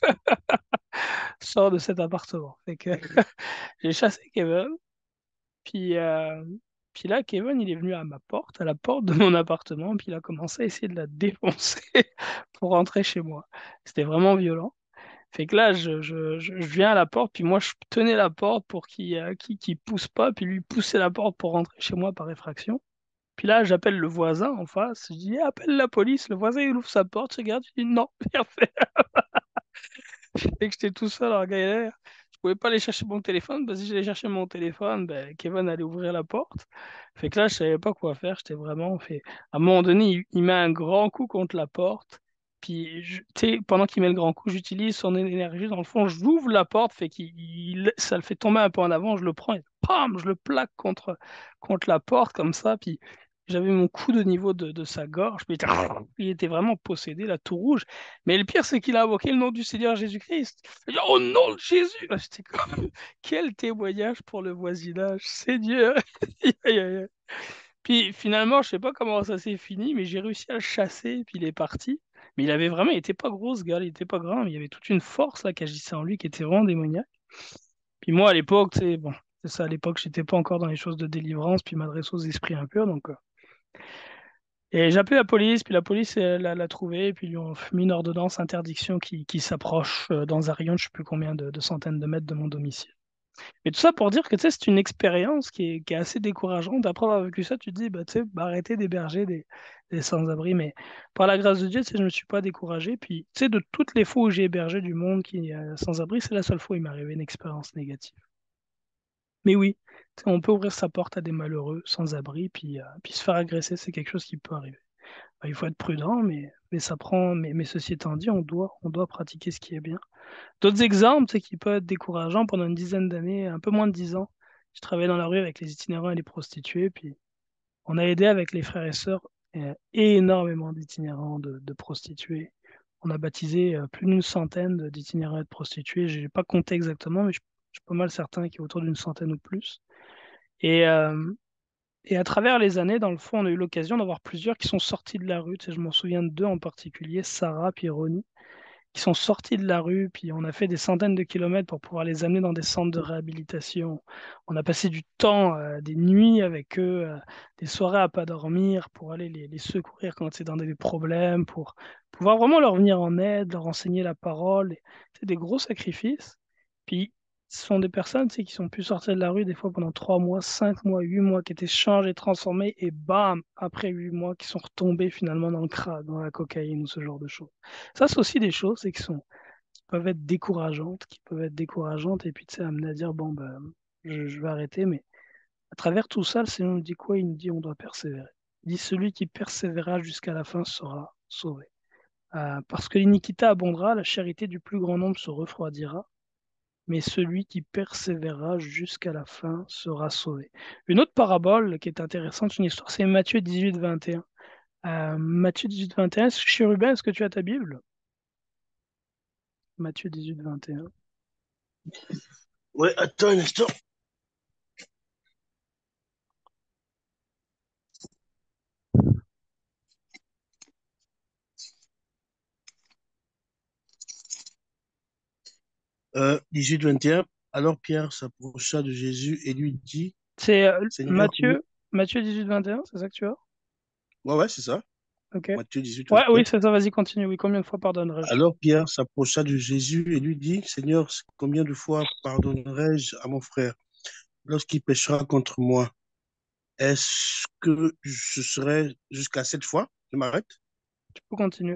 sors de cet appartement. Fait que j'ai chassé Kevin, puis, euh, puis là, Kevin, il est venu à ma porte, à la porte de mon appartement, puis il a commencé à essayer de la défoncer pour rentrer chez moi. C'était vraiment violent. Fait que là, je, je, je, je viens à la porte, puis moi, je tenais la porte pour qu'il euh, qu'il, qu'il pousse pas, puis lui poussait la porte pour rentrer chez moi par effraction. Puis là, j'appelle le voisin en face. Je dis, appelle la police. Le voisin, il ouvre sa porte, je regarde, je dis, non, rien fait. Fait que j'étais tout seul en galère. Je pouvais pas aller chercher mon téléphone, parce que si j'allais chercher mon téléphone, ben, Kevin allait ouvrir la porte. Fait que là, je savais pas quoi faire. J'étais vraiment fait. À un moment donné, il, il met un grand coup contre la porte. Puis, je- tu sais, pendant qu'il met le grand coup, j'utilise son énergie. Dans le fond, j'ouvre la porte, fait qu'il, il- ça le fait tomber un peu en avant. Je le prends et pam, je le plaque contre, contre la porte comme ça. Puis, j'avais mon coude au niveau de, de sa gorge. Puis, il était il était vraiment possédé, là, tout rouge. Mais le pire, c'est qu'il a invoqué le nom du Seigneur Jésus-Christ. Il a dit, oh nom de Jésus! Ah, j'étais comme, quel témoignage pour le voisinage, Seigneur! Aïe, aïe, aïe. Puis finalement, je sais pas comment ça s'est fini, mais j'ai réussi à le chasser, puis il est parti. Mais il avait vraiment, il était pas gros ce gars, il était pas grand, mais il y avait toute une force là qui agissait en lui qui était vraiment démoniaque. Puis moi à l'époque, tu sais, bon, C'est ça, à l'époque, j'étais pas encore dans les choses de délivrance, puis m'adresse aux esprits impurs. Donc, euh. Et j'ai appelé la police, puis la police elle, l'a l'a trouvé, et puis ils lui ont mis une ordonnance interdiction qui, qui s'approche euh, dans un rayon de je sais plus combien de, de centaines de mètres de mon domicile. Et tout ça pour dire que tu sais, c'est une expérience qui est, qui est assez décourageante. Après avoir vécu ça, tu te dis, bah, tu sais, bah, arrêtez d'héberger des, des sans-abri. Mais par la grâce de Dieu, tu sais, je ne me suis pas découragé. Puis, tu sais, de toutes les fois où j'ai hébergé du monde qui est euh, sans-abri, c'est la seule fois où il m'est arrivé une expérience négative. Mais oui, tu sais, on peut ouvrir sa porte à des malheureux sans-abri, puis, euh, puis se faire agresser, c'est quelque chose qui peut arriver. Bah, il faut être prudent, mais, mais ça prend. Mais, mais ceci étant dit, on doit, on doit pratiquer ce qui est bien. D'autres exemples, tu sais, qui peuvent être décourageants pendant une dizaine d'années, un peu moins de dix ans. Je travaillais dans la rue avec les itinérants et les prostituées, puis on a aidé avec les frères et sœurs euh, énormément d'itinérants, de, de prostituées. On a baptisé euh, plus d'une centaine de- d'itinérants et de prostituées. Je n'ai pas compté exactement, mais je, je suis pas mal certain qu'il y a autour d'une centaine ou plus. Et, euh, et à travers les années, dans le fond, on a eu l'occasion d'avoir plusieurs qui sont sortis de la rue. Tu sais, je m'en souviens de deux en particulier, Sarah puis Ronnie qui sont sortis de la rue, puis on a fait des centaines de kilomètres pour pouvoir les amener dans des centres de réhabilitation. On a passé du temps, euh, des nuits avec eux, euh, des soirées à pas dormir pour aller les, les secourir quand c'est dans des problèmes, pour pouvoir vraiment leur venir en aide, leur enseigner la parole. C'est des gros sacrifices. Puis ce sont des personnes tu sais, qui sont pu sortir de la rue des fois pendant trois mois, cinq mois, huit mois, qui étaient changées, transformées, et bam, après huit mois, qui sont retombés finalement dans le crack, dans la cocaïne ou ce genre de choses. Ça, c'est aussi des choses c'est qui sont, qui peuvent être décourageantes, qui peuvent être décourageantes, et puis tu sais, amener à dire, bon, ben, je, je vais arrêter, mais à travers tout ça, le Seigneur nous dit quoi? Il nous dit, on doit persévérer. Il dit, celui qui persévérera jusqu'à la fin sera sauvé. Euh, parce que l'iniquité abondera, la charité du plus grand nombre se refroidira, mais celui qui persévérera jusqu'à la fin sera sauvé. Une autre parabole qui est intéressante, une histoire, c'est Matthieu dix-huit, vingt et un. Euh, Matthieu dix-huit, vingt et un, Chérubin, est-ce que tu as ta Bible? Matthieu dix-huit, vingt et un. Ouais, attends un instant. Euh, dix-huit vingt et un. Alors Pierre s'approcha de Jésus et lui dit, C'est euh, Seigneur, combien... Matthieu, Matthieu dix-huit, vingt et un, c'est ça que tu as? Ouais, ouais, c'est ça. Ok. Matthieu dix-huit Ouais, oui, vingt et un. c'est ça, vas-y, continue. Oui, combien de fois pardonnerai-je? Alors Pierre s'approcha de Jésus et lui dit, Seigneur, combien de fois pardonnerai-je à mon frère lorsqu'il péchera contre moi? Est-ce que je serai jusqu'à sept fois? Je m'arrête. Tu peux continuer.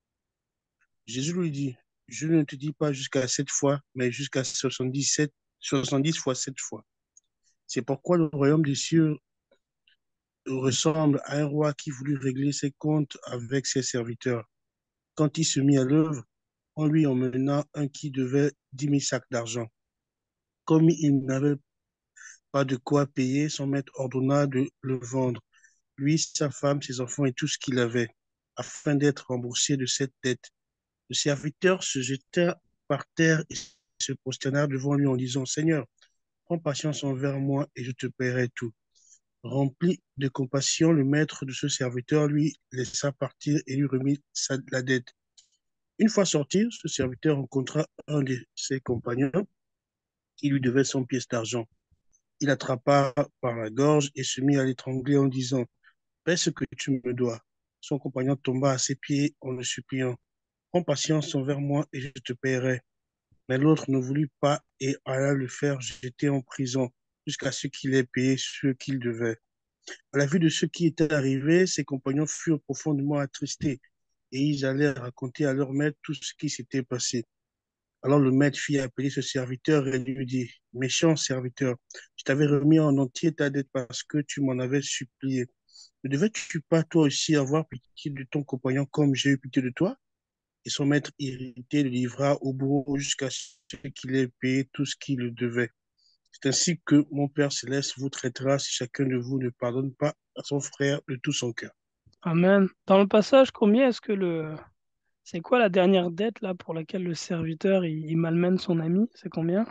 Jésus lui dit, je ne te dis pas jusqu'à sept fois, mais jusqu'à soixante-dix-sept, soixante-dix fois sept fois. C'est pourquoi le royaume des cieux ressemble à un roi qui voulut régler ses comptes avec ses serviteurs. Quand il se mit à l'œuvre, on lui emmena un qui devait dix mille sacs d'argent. Comme il n'avait pas de quoi payer, son maître ordonna de le vendre, lui, sa femme, ses enfants et tout ce qu'il avait, afin d'être remboursé de cette dette. Le serviteur se jeta par terre et se prosterna devant lui en disant, Seigneur, prends patience envers moi et je te paierai tout. Rempli de compassion, le maître de ce serviteur lui laissa partir et lui remit sa, la dette. Une fois sorti, ce serviteur rencontra un de ses compagnons qui lui devait cent pièces d'argent. Il l'attrapa par la gorge et se mit à l'étrangler en disant, paie ce que tu me dois. Son compagnon tomba à ses pieds en le suppliant, prends patience envers moi et je te paierai. Mais l'autre ne voulut pas et alla le faire jeter en prison jusqu'à ce qu'il ait payé ce qu'il devait. À la vue de ce qui était arrivé, ses compagnons furent profondément attristés et ils allèrent raconter à leur maître tout ce qui s'était passé. Alors le maître fit appeler ce serviteur et lui dit, méchant serviteur, je t'avais remis en entier ta dette parce que tu m'en avais supplié. Ne devais-tu pas toi aussi avoir pitié de ton compagnon comme j'ai eu pitié de toi? Et son maître irrité le livra au bourreau jusqu'à ce qu'il ait payé tout ce qu'il le devait. C'est ainsi que mon Père céleste vous traitera si chacun de vous ne pardonne pas à son frère de tout son cœur. Amen. Dans le passage, combien est-ce que le... C'est quoi la dernière dette là pour laquelle le serviteur il, il malmène son ami? C'est combien?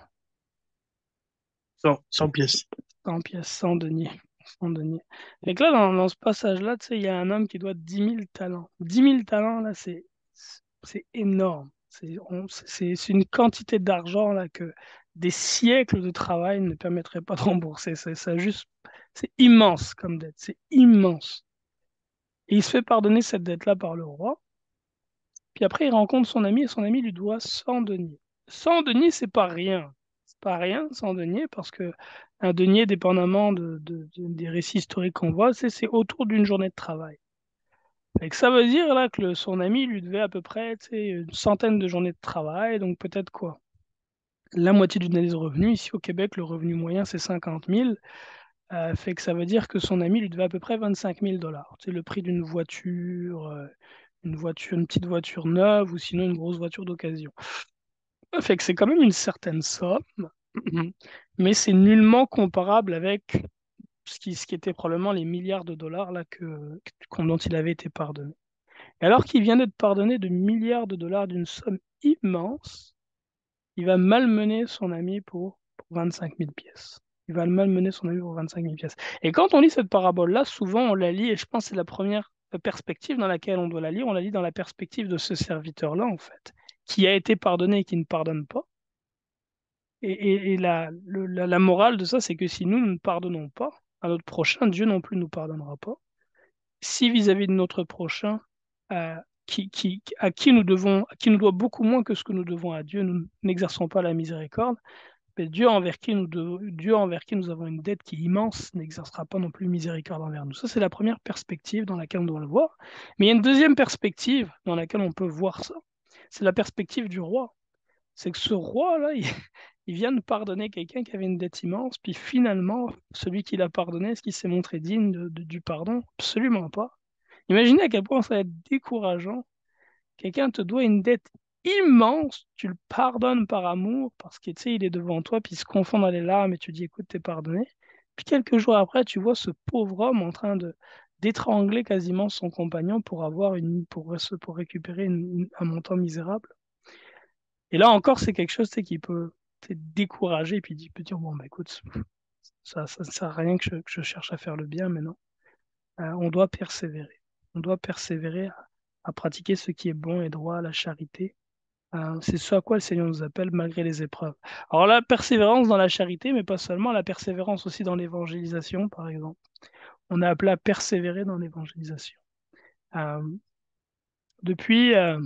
Cent, cent pièces. cent pièces, cent deniers. cent deniers. Et que là, dans, dans ce passage-là, tu sais, il y a un homme qui doit dix mille talents. dix mille talents, là, c'est c'est énorme. C'est on- c'est- c'est une quantité d'argent là que des siècles de travail ne permettraient pas de rembourser. C'est ça juste, c'est immense comme dette, c'est immense. Et il se fait pardonner cette dette-là par le roi. Puis après, il rencontre son ami et son ami lui doit cent deniers. cent deniers, c'est pas rien. C'est pas rien, cent deniers, parce que un denier, dépendamment de, de- de- des récits historiques qu'on voit, c'est c'est autour d'une journée de travail. Fait que ça veut dire là que le- son ami lui devait à peu près, tu sais, une centaine de journées de travail, donc peut-être quoi? La moitié d'une année de revenus. Ici au Québec, le revenu moyen, c'est cinquante mille. Euh, fait que ça veut dire que son ami lui devait à peu près vingt-cinq mille dollars. C'est le prix d'une voiture, euh, une voiture, une petite voiture neuve ou sinon une grosse voiture d'occasion. Fait que c'est quand même une certaine somme, mais c'est nullement comparable avec ce qui, ce qui était probablement les milliards de dollars là que, que- dont il avait été pardonné. Et alors qu'il vient d'être pardonné de milliards de dollars d'une somme immense, il va malmener son ami pour, pour vingt-cinq mille pièces. Il va malmener son ami pour vingt-cinq mille pièces. Et quand on lit cette parabole-là, souvent on la lit, et je pense que c'est la première perspective dans laquelle on doit la lire, on la lit dans la perspective de ce serviteur-là, en fait, qui a été pardonné et qui ne pardonne pas. Et, et- et la, le- la, la morale de ça, c'est que si nous ne pardonnons pas à notre prochain, Dieu non plus ne nous pardonnera pas. Si vis-à-vis de notre prochain, euh, qui, qui, à qui nous devons, à qui nous doit beaucoup moins que ce que nous devons à Dieu, nous n'exerçons pas la miséricorde, mais Dieu envers qui nous, devons- Dieu envers qui nous avons une dette qui est immense n'exercera pas non plus miséricorde envers nous. Ça, c'est la première perspective dans laquelle on doit le voir. Mais il y a une deuxième perspective dans laquelle on peut voir ça. C'est la perspective du roi. C'est que ce roi-là, il, il vient de pardonner quelqu'un qui avait une dette immense, puis finalement, celui qui l'a pardonné, est-ce qu'il s'est montré digne de- de- du pardon? Absolument pas. Imaginez à quel point ça va être décourageant. Quelqu'un te doit une dette immense, tu le pardonnes par amour, parce que tu sais, il est devant toi, puis il se confond dans les larmes, et tu dis, écoute, t'es pardonné. Puis quelques jours après, tu vois ce pauvre homme en train de d'étrangler quasiment son compagnon pour avoir une, pour, pour récupérer une- une- un montant misérable. Et là encore, c'est quelque chose tu sais, qui peut te décourager, puis tu peux dire, bon, bah, écoute, ça, ça ne sert à rien que je, que je cherche à faire le bien, mais non. Euh, on doit persévérer. On doit persévérer à, à pratiquer ce qui est bon et droit, la charité. Euh, c'est ce à quoi le Seigneur nous appelle malgré les épreuves. Alors la persévérance dans la charité, mais pas seulement, la persévérance aussi dans l'évangélisation, par exemple. On est appelé à persévérer dans l'évangélisation. Euh, depuis, euh,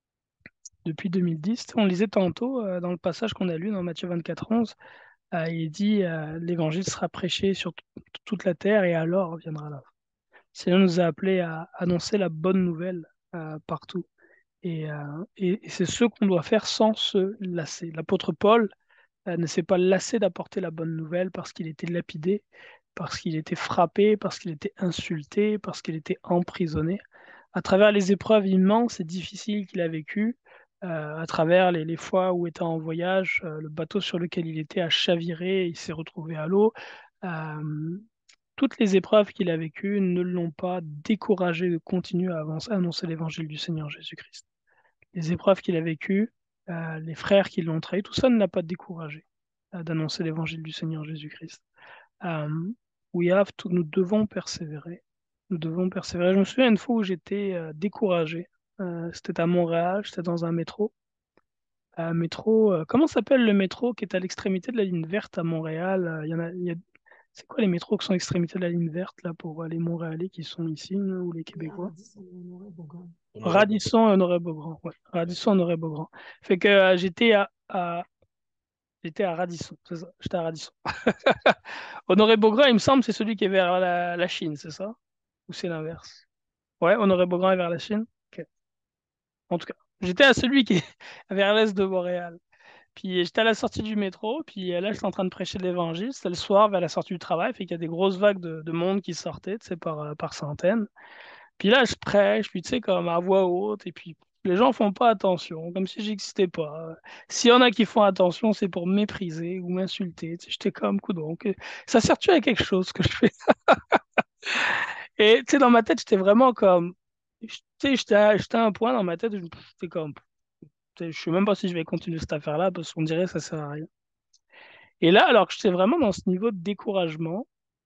depuis deux mille dix, on lisait tantôt euh, dans le passage qu'on a lu dans Matthieu vingt-quatre, onze, euh, il dit euh, l'évangile sera prêché sur t- toute la terre et alors viendra la fin. Le Seigneur nous a appelés à annoncer la bonne nouvelle euh, partout. Et, euh, et- et c'est ce qu'on doit faire sans se lasser. L'apôtre Paul euh, ne s'est pas lassé d'apporter la bonne nouvelle parce qu'il était lapidé, parce qu'il était frappé, parce qu'il était insulté, parce qu'il était emprisonné. À travers les épreuves immenses et difficiles qu'il a vécues, euh, à travers les, les fois où étant en voyage, euh, le bateau sur lequel il était a chaviré, il s'est retrouvé à l'eau. euh, Toutes les épreuves qu'il a vécues ne l'ont pas découragé de continuer à avancer, à annoncer l'évangile du Seigneur Jésus-Christ. Les épreuves qu'il a vécues, euh, les frères qui l'ont trahi, tout ça ne l'a pas découragé euh, d'annoncer l'évangile du Seigneur Jésus-Christ. Um, we have to, nous devons persévérer. Nous devons persévérer. Je me souviens une fois où j'étais euh, découragé. Euh, c'était à Montréal, j'étais dans un métro. Un métro, euh, comment s'appelle le métro qui est à l'extrémité de la ligne verte à Montréal? Euh, il y en a, il y a- C'est quoi les métros qui sont à l'extrémité de la ligne verte là pour les Montréalais qui sont ici là, ou les Québécois? Honoré Bourgoin. Radisson Honoré Beaugrand. Ouais. Radisson Honoré Beaugrand. Fait que euh, j'étais à, à- j'étais à Radisson, c'est ça. J'étais à Radisson. Honoré Beaugrand, il me semble, c'est celui qui est vers la, la Chine, c'est ça? Ou c'est l'inverse? Ouais, Honoré Beaugrand est vers la Chine? Ok. En tout cas, j'étais à celui qui est vers l'est de Montréal. Puis j'étais à la sortie du métro, puis euh, là, j'étais en train de prêcher l'évangile. C'était le soir, vers la sortie du travail, fait qu'il y a des grosses vagues de, de monde qui sortaient, tu sais, par, euh, par centaines. Puis là, je prêche, puis tu sais, comme à voix haute, et puis les gens font pas attention, comme si j'existais pas. S'il y en a qui font attention, c'est pour me mépriser ou m'insulter. Tu sais, j'étais comme coup donc. Ça sert-tu à quelque chose que je fais? Et tu sais, dans ma tête, j'étais vraiment comme. Tu sais, j'étais à, j'étais à un point dans ma tête où j'étais comme. Tu sais, je sais même pas si je vais continuer cette affaire-là parce qu'on dirait que ça sert à rien. Et là, alors que j'étais vraiment dans ce niveau de découragement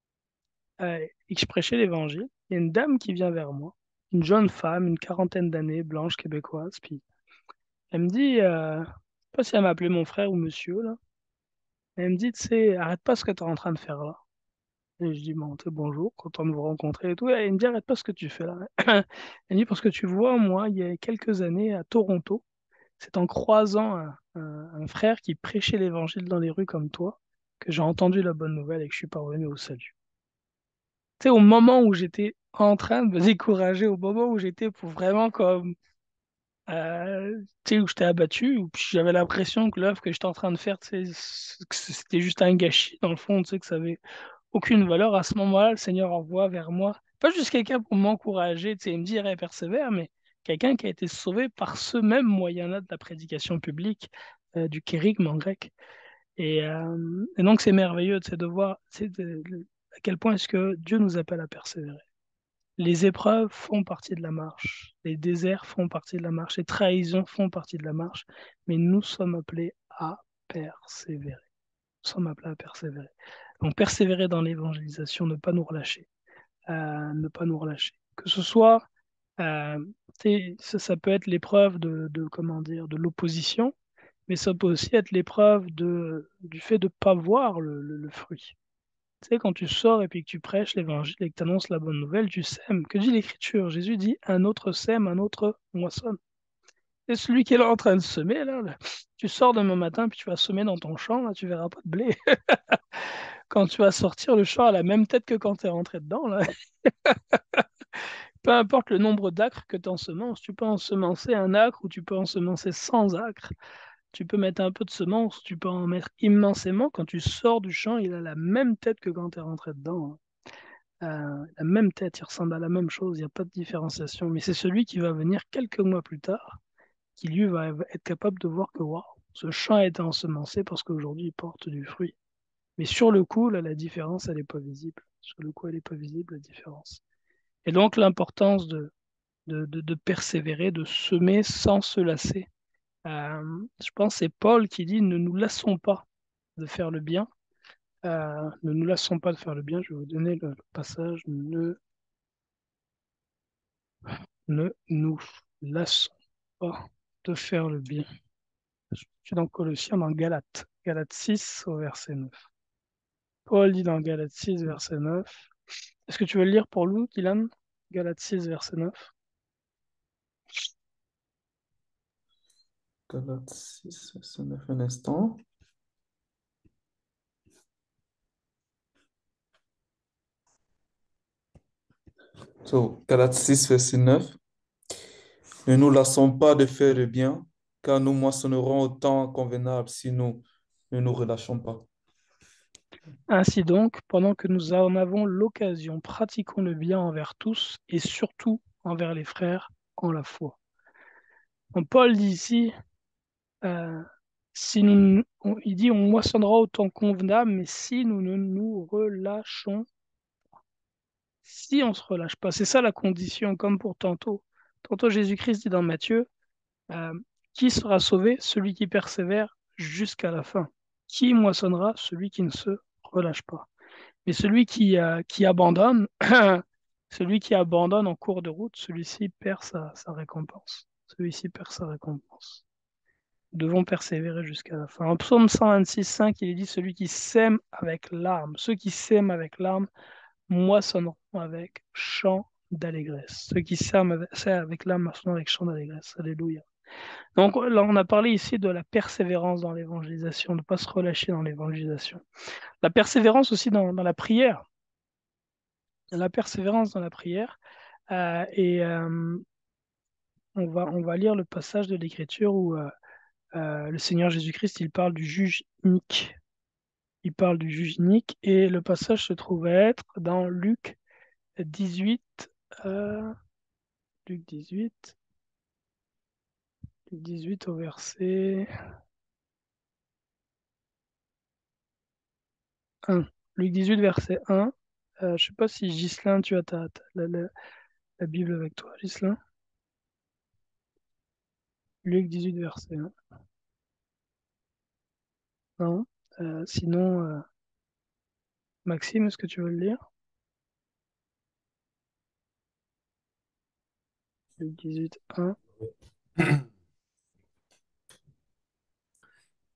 euh, et que je prêchais l'évangile, il y a une dame qui vient vers moi, une jeune femme, une quarantaine d'années, blanche québécoise, puis Elle me dit, euh, je sais pas si elle m'a appelé mon frère ou monsieur, là. Elle me dit, tu sais, arrête pas ce que tu es en train de faire là. Et je dis, bon, tu sais, bonjour, content de vous rencontrer et tout. Et elle me dit, arrête pas ce que tu fais là. Elle me dit, parce que tu vois, moi, il y a quelques années à Toronto, c'est en croisant un, un- un frère qui prêchait l'évangile dans les rues comme toi que j'ai entendu la bonne nouvelle et que je suis parvenu au salut. Tu sais, au moment où j'étais en train de me décourager, au moment où j'étais pour vraiment comme, euh, tu sais, où j'étais abattu, où puis j'avais l'impression que l'œuvre que j'étais en train de faire, tu sais, c- que c'était juste un gâchis dans le fond, tu sais, que ça avait aucune valeur. À ce moment-là, le Seigneur envoie vers moi, pas juste quelqu'un pour m'encourager, tu sais, et me dire, eh, persévère, mais quelqu'un qui a été sauvé par ce même moyen-là de la prédication publique, euh, du kérigme en grec. Et, euh, et donc, c'est merveilleux, tu sais, de voir, tu sais, de- de- à quel point est-ce que Dieu nous appelle à persévérer. Les épreuves font partie de la marche, les déserts font partie de la marche, les trahisons font partie de la marche, mais nous sommes appelés à persévérer. Nous sommes appelés à persévérer. Donc, persévérer dans l'évangélisation, ne pas nous relâcher, euh, ne pas nous relâcher. Que ce soit, euh, tu sais, ça, ça peut être l'épreuve de, de, comment dire, de l'opposition, mais ça peut aussi être l'épreuve de, du fait de ne pas voir le, le- le fruit. Tu sais, quand tu sors et puis que tu prêches l'évangile et que tu annonces la bonne nouvelle, tu sèmes. Que dit l'Écriture? Jésus dit, un autre sème, un autre moissonne. Et celui qui est là en train de semer, là, là, tu sors demain matin puis tu vas semer dans ton champ, là, tu verras pas de blé. Quand tu vas sortir, le champ a la même tête que quand tu es rentré dedans, là. Peu importe le nombre d'acres que tu ensemences, tu peux ensemencer un acre ou tu peux ensemencer cent acres. Tu peux mettre un peu de semences, tu peux en mettre immensément. Quand tu sors du champ, il a la même tête que quand tu es rentré dedans, hein. Euh, la même tête, il ressemble à la même chose, il n'y a pas de différenciation. Mais c'est celui qui va venir quelques mois plus tard, qui lui va être capable de voir que waouh, ce champ a été ensemencé parce qu'aujourd'hui il porte du fruit. Mais sur le coup, là, la différence, elle n'est pas visible. Sur le coup, elle n'est pas visible, la différence. Et donc, l'importance de, de, de, de persévérer, de semer sans se lasser. Euh, je pense que c'est Paul qui dit ne nous lassons pas de faire le bien. Euh, ne nous lassons pas de faire le bien. Je vais vous donner le, le passage. Ne, ne nous lassons pas de faire le bien. Je suis dans Colossiens, dans Galates. Galates six au verset neuf. Paul dit dans Galates six, verset neuf. Est-ce que tu veux le lire pour nous, Dylan? Galates six, verset neuf. Galates six, verset neuf, un instant. So, Galates six, verset neuf. Ne nous lassons pas de faire le bien, car nous moissonnerons au temps convenable si nous ne nous relâchons pas. Ainsi donc, pendant que nous en avons l'occasion, pratiquons le bien envers tous et surtout envers les frères en la foi. Donc, Paul dit ici, euh, si nous, on- il dit on moissonnera au temps convenable, mais si nous ne nous relâchons, si on ne se relâche pas, c'est ça la condition, comme pour tantôt. Tantôt Jésus-Christ dit dans Matthieu, euh, qui sera sauvé? Celui qui persévère jusqu'à la fin. Qui moissonnera? Celui qui ne se relâche pas. Mais celui qui, euh, qui abandonne, celui qui abandonne en cours de route, celui-ci perd sa, sa récompense. Celui-ci perd sa récompense. Nous devons persévérer jusqu'à la fin. En psaume cent vingt-six, cinq, il est dit celui qui sème avec larmes. Ceux qui sèment avec larmes moissonneront avec chant d'allégresse. Ceux qui sèment avec, sèment avec larmes moissonneront avec chant d'allégresse. Alléluia. Donc là, on a parlé ici de la persévérance dans l'évangélisation, de ne pas se relâcher dans l'évangélisation. La persévérance aussi dans, dans la prière. La persévérance dans la prière. Euh, et euh, on va, on va lire le passage de l'Écriture où euh, euh, le Seigneur Jésus-Christ, il parle du juge inique. Il parle du juge inique et le passage se trouve être dans Luc dix-huit. euh, Luc dix-huit. Luc dix-huit au verset un. Luc dix-huit, verset un. Euh, je ne sais pas si Ghislain, tu as ta, ta- la, la- la Bible avec toi, Ghislain. Luc dix-huit, verset un. Non. Euh, sinon, euh, Maxime, est-ce que tu veux le lire? Luc dix-huit, un.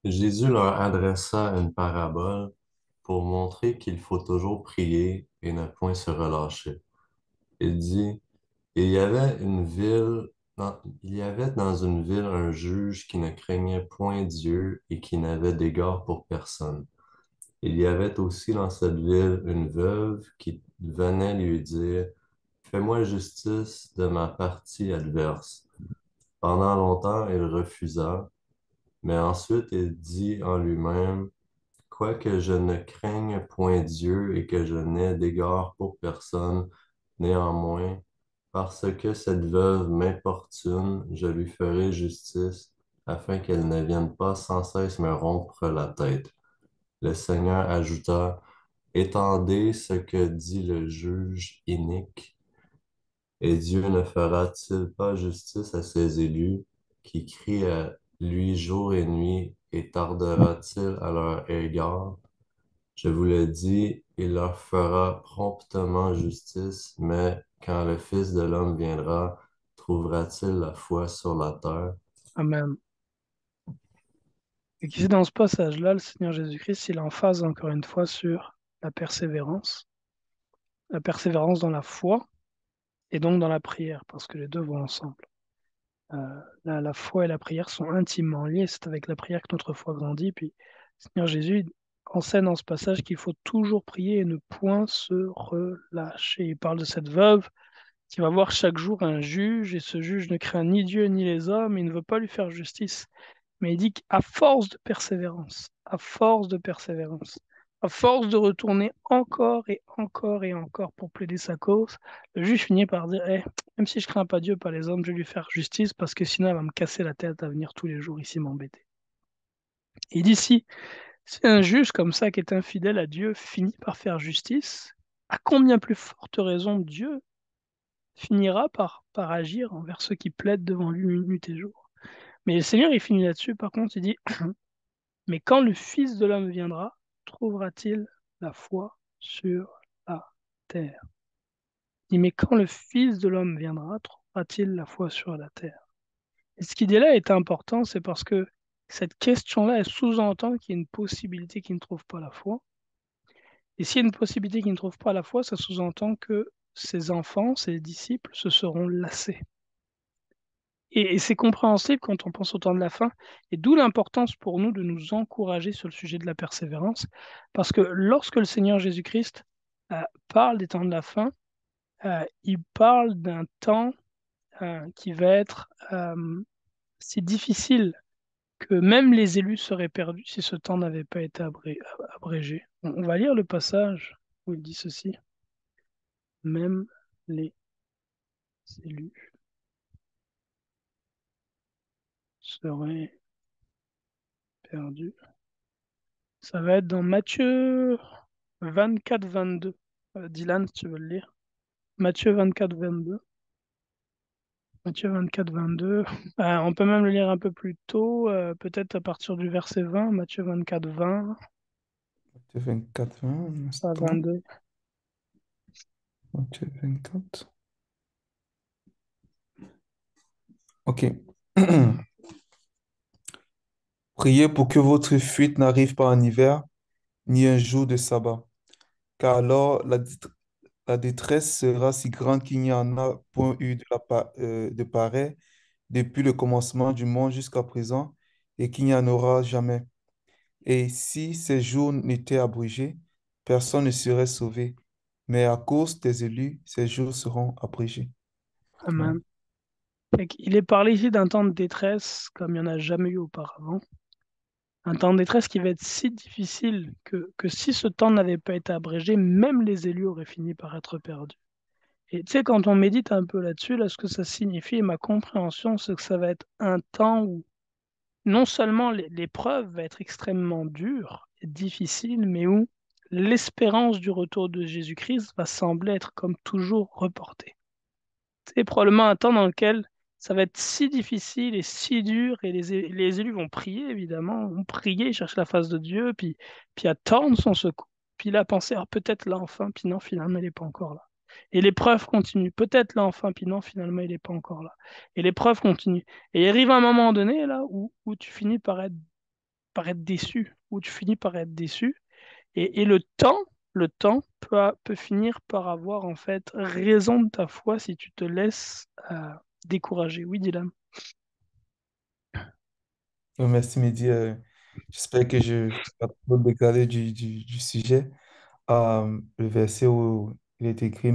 Jésus leur adressa une parabole pour montrer qu'il faut toujours prier et ne point se relâcher. Il dit, il y avait une ville, dans- il y avait dans une ville un juge qui ne craignait point Dieu et qui n'avait d'égard pour personne. Il y avait aussi dans cette ville une veuve qui venait lui dire, fais-moi justice de ma partie adverse. Pendant longtemps, il refusa, mais ensuite il dit en lui-même, quoique je ne craigne point Dieu et que je n'ai d'égard pour personne, néanmoins, parce que cette veuve m'importune, je lui ferai justice, afin qu'elle ne vienne pas sans cesse me rompre la tête. Le Seigneur ajouta, étendez ce que dit le juge inique, et Dieu ne fera-t-il pas justice à ses élus qui crient à lui jour et nuit, et tardera-t-il à leur égard? Je vous le dis, il leur fera promptement justice, mais quand le Fils de l'homme viendra, trouvera-t-il la foi sur la terre? Amen. Et ici, dans ce passage-là, le Seigneur Jésus-Christ, il emphase encore une fois sur la persévérance, la persévérance dans la foi et donc dans la prière, parce que les deux vont ensemble. Euh, la, la foi et la prière sont intimement liées. C'est avec la prière que notre foi grandit. Puis, le Seigneur Jésus enseigne dans ce passage qu'il faut toujours prier et ne point se relâcher. Il parle de cette veuve qui va voir chaque jour un juge, et ce juge ne craint ni Dieu ni les hommes, et ne veut pas lui faire justice. Mais il dit qu'à force de persévérance, à force de persévérance, à force de retourner encore et encore et encore pour plaider sa cause, le juge finit par dire, Eh, même si je crains pas Dieu, pas les hommes, je vais lui faire justice parce que sinon elle va me casser la tête à venir tous les jours ici m'embêter. Il dit si, si un juge comme ça qui est infidèle à Dieu finit par faire justice, à combien plus forte raison Dieu finira par, par agir envers ceux qui plaident devant lui nuit et jour. Mais le Seigneur, il finit là-dessus, par contre, il dit, mais quand le Fils de l'homme viendra, trouvera-t-il la foi sur la terre? Il dit, mais quand le Fils de l'homme viendra, trouvera-t-il la foi sur la terre? Et ce qu'il dit là est important, c'est parce que cette question-là, elle sous-entend qu'il y a une possibilité qu'il ne trouve pas la foi. Et s'il y a une possibilité qu'il ne trouve pas la foi, ça sous-entend que ses enfants, ses disciples, se seront lassés. Et, et c'est compréhensible quand on pense au temps de la fin, et d'où l'importance pour nous de nous encourager sur le sujet de la persévérance, parce que lorsque le Seigneur Jésus-Christ euh, parle des temps de la fin, euh, il parle d'un temps euh, qui va être euh, si difficile que même les élus seraient perdus si ce temps n'avait pas été abré- abrégé. On, on va lire le passage où il dit ceci. Même les élus seraient perdus. Ça va être dans Matthieu vingt-quatre vingt-deux. Euh, Dylan, si tu veux le lire. Matthieu vingt-quatre vingt-deux. Matthieu vingt-quatre vingt-deux. Euh, on peut même le lire un peu plus tôt, euh, peut-être à partir du verset vingt. Matthieu vingt-quatre vingt Matthieu vingt-quatre, vingt, un à instant. vingt-deux. Matthieu vingt-quatre. Ok. Priez pour que votre fuite n'arrive pas en hiver, ni un jour de sabbat, car alors la, dé- la détresse sera si grande qu'il n'y en a point eu de, la pa- euh, de pareil depuis le commencement du monde jusqu'à présent, et qu'il n'y en aura jamais. Et si ces jours n'étaient abrégés, personne ne serait sauvé. Mais à cause des élus, ces jours seront abrégés. Amen. Fait qu'il est parlé ici d'un temps de détresse comme il n'y en a jamais eu auparavant. Un temps de détresse qui va être si difficile que, que si ce temps n'avait pas été abrégé, même les élus auraient fini par être perdus. Et tu sais, quand on médite un peu là-dessus, là, ce que ça signifie, ma compréhension, c'est que ça va être un temps où non seulement l'é- l'épreuve va être extrêmement dure et difficile, mais où l'espérance du retour de Jésus-Christ va sembler être comme toujours reportée. C'est probablement un temps dans lequel ça va être si difficile et si dur, et les, é- les élus vont prier, évidemment, vont prier, chercher la face de Dieu, puis, puis attendre son secours. Puis là, penser, ah, peut-être là, enfin, puis non, finalement, il n'est pas encore là. Et l'épreuve continue. Peut-être là, enfin, puis non, finalement, il n'est pas encore là. Et l'épreuve continue. Et il arrive un moment donné, là, où, où tu finis par être par être déçu, où tu finis par être déçu. Et, et le temps, le temps peut, a- peut finir par avoir en fait raison de ta foi si tu te laisses euh, décourager. Oui, Dylan. Euh, Merci, Mehdi. Euh, j'espère que je ne vais pas trop décaler du, du, du sujet. Euh, le verset où il est écrit,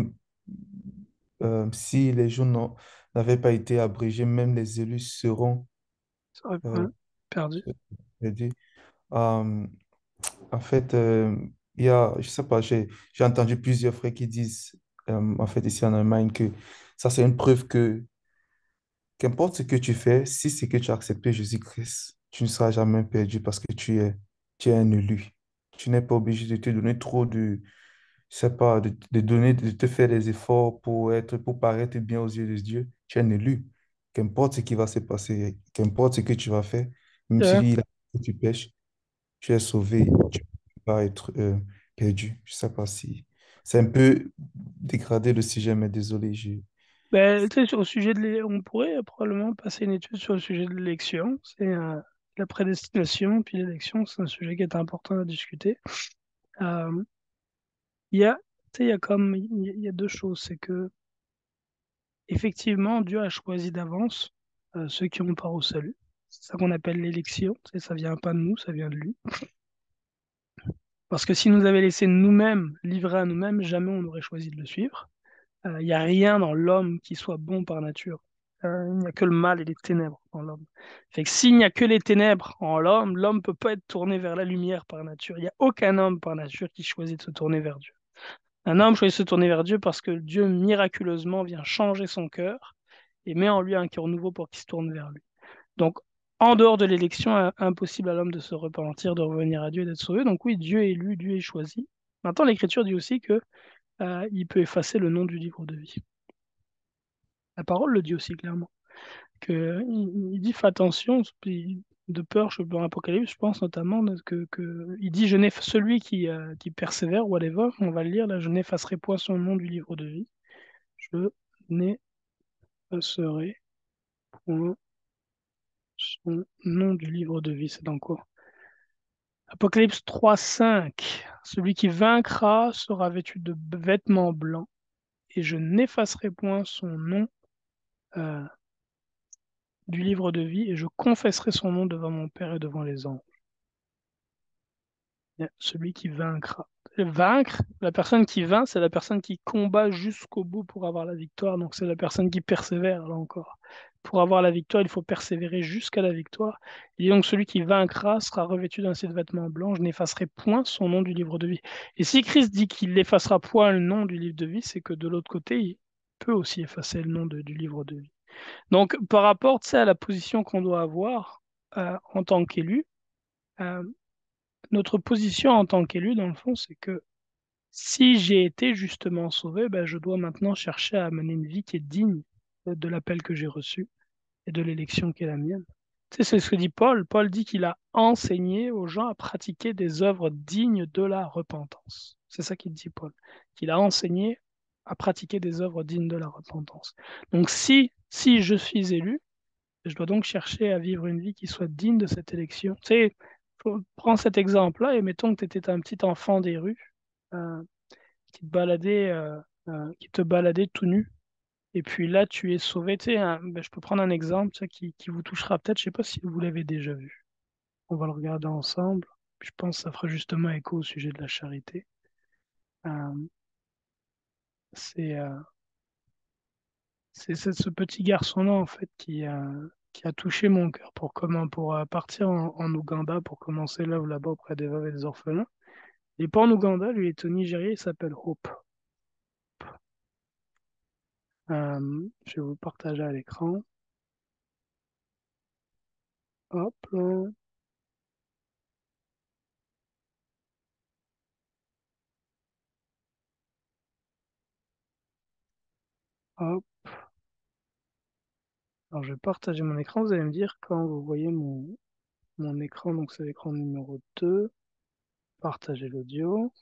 euh, si les jours n'ont- n'avaient pas été abrégés, même les élus seront Ça aurait euh, pas perdu. perdus. Euh, en fait, euh, il y a, je sais pas, j'ai j'ai entendu plusieurs frères qui disent, euh, en fait, ici en Allemagne, que ça, c'est une preuve que qu'importe ce que tu fais, si c'est que tu as accepté Jésus-Christ, tu ne seras jamais perdu parce que tu es, tu es un élu. Tu n'es pas obligé de te donner trop de, je sais pas, de, de donner, de te faire des efforts pour être, pour paraître bien aux yeux de Dieu. Tu es un élu. Qu'importe ce qui va se passer, qu'importe ce que tu vas faire, même Ouais. si tu pêches, tu es sauvé. Tu ne vas pas être euh, perdu. Je sais pas si c'est un peu dégradé le sujet, mais désolé, j'ai. Ben, tu sais, sur le sujet de l'é- on pourrait euh, probablement passer une étude sur le sujet de l'élection. C'est euh, la prédestination, puis l'élection, c'est un sujet qui est important à discuter. Euh, Il y a, tu sais, il y a comme, il y a il y a deux choses. C'est que, effectivement, Dieu a choisi d'avance euh, ceux qui ont part au salut. C'est ça qu'on appelle l'élection. Tu sais, ça vient pas de nous, ça vient de lui. Parce que s'il nous avait laissé nous-mêmes, livrés à nous-mêmes, jamais on n'aurait choisi de le suivre. Euh, Il n'y a rien dans l'homme qui soit bon par nature. Euh, il n'y a que le mal et les ténèbres en l'homme. Fait que s'il n'y a que les ténèbres en l'homme, l'homme ne peut pas être tourné vers la lumière par nature. Il n'y a aucun homme par nature qui choisit de se tourner vers Dieu. Un homme choisit de se tourner vers Dieu parce que Dieu miraculeusement vient changer son cœur et met en lui un cœur nouveau pour qu'il se tourne vers lui. Donc, en dehors de l'élection, un- impossible à l'homme de se repentir, de revenir à Dieu et d'être sauvé. Donc oui, Dieu est élu, Dieu est choisi. Maintenant, l'Écriture dit aussi que euh, il peut effacer le nom du livre de vie. La parole le dit aussi clairement. Que, il, il dit fais attention, puis de peur, je dans l'Apocalypse, je pense notamment que, que il dit je n'eff- celui qui, euh, qui persévère, whatever, on va le lire là, je n'effacerai point son nom du livre de vie. Je n'effacerai point son nom du livre de vie. C'est dans quoi? Apocalypse trois cinq. Celui qui vaincra sera vêtu de vêtements blancs, et je n'effacerai point son nom euh, du livre de vie, et je confesserai son nom devant mon Père et devant les anges. Celui qui vaincra. Vaincre, la personne qui vainc, c'est la personne qui combat jusqu'au bout pour avoir la victoire. Donc c'est la personne qui persévère, là encore. Pour avoir la victoire, il faut persévérer jusqu'à la victoire. Et donc celui qui vaincra sera revêtu d'un de vêtements blancs. Je n'effacerai point son nom du livre de vie. Et si Christ dit qu'il n'effacera point le nom du livre de vie, c'est que de l'autre côté, il peut aussi effacer le nom de- du livre de vie. Donc par rapport, tu sais, à la position qu'on doit avoir euh, en tant qu'élu, euh, notre position en tant qu'élu, dans le fond, c'est que si j'ai été justement sauvé, ben, je dois maintenant chercher à mener une vie qui est digne de l'appel que j'ai reçu et de l'élection qui est la mienne. Tu sais, c'est ce que dit Paul. Paul dit qu'il a enseigné aux gens à pratiquer des œuvres dignes de la repentance. C'est ça qu'il dit, Paul. Qu'il a enseigné à pratiquer des œuvres dignes de la repentance. Donc si, si je suis élu, je dois donc chercher à vivre une vie qui soit digne de cette élection. Tu sais, prends cet exemple-là et mettons que tu étais un petit enfant des rues euh, qui te baladait, euh, euh, qui te baladait tout nu. Et puis là, tu es sauvé. Tu sais, un- ben, je peux prendre un exemple tu sais, qui, qui vous touchera peut-être. Je ne sais pas si vous l'avez déjà vu. On va le regarder ensemble. Je pense que ça fera justement écho au sujet de la charité. Euh, c'est euh, c'est c'est ce petit garçon-là, en fait, qui, euh, qui a touché mon cœur pour, comment, pour euh, partir en, en Ouganda, pour commencer là ou là-bas auprès des veuves et des orphelins. Il n'est pas en Ouganda, lui il est au Nigeria, il s'appelle Hope. Euh, je vais vous partager à l'écran. Hop là. Hop. Alors je vais partager mon écran. Vous allez me dire quand vous voyez mon, mon écran. Donc c'est l'écran numéro deux. Partager l'audio.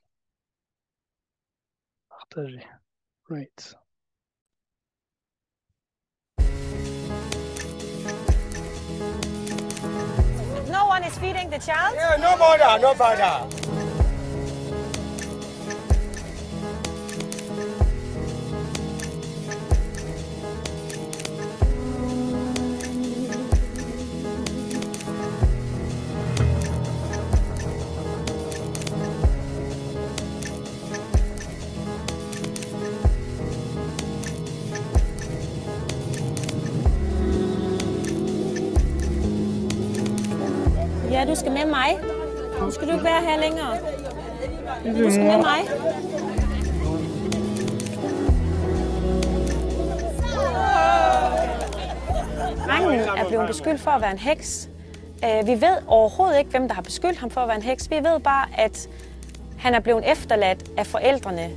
Partager. Great. No one is breastfeeding the child? Yeah, no bother, no bother. Ja, du skal med mig. Nu skal du ikke være her længere. Du skal med mig. Drengen er blevet beskyldt for at være en heks. Vi ved overhovedet ikke, hvem der har beskyldt ham for at være en heks. Vi ved bare, at han er blevet efterladt af forældrene.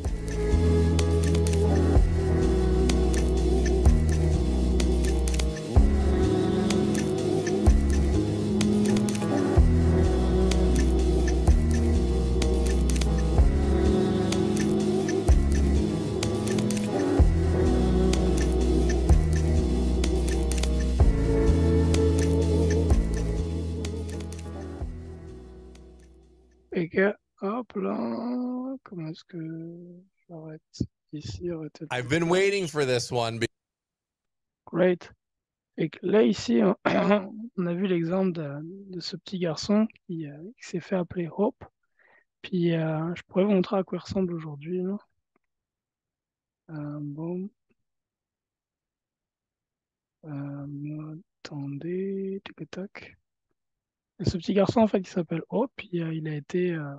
Et que, hop là, comment est-ce que j'arrête ici, arrêter. I've been waiting for this one. Great. Et que là, ici, on, on a vu l'exemple de, de ce petit garçon qui, euh, qui s'est fait appeler Hope. Puis, euh, je pourrais vous montrer à quoi il ressemble aujourd'hui. là. Euh, bon. Euh, attendez, tic-tac. Et ce petit garçon, en fait, qui s'appelle Hope, il, a- il a été, euh,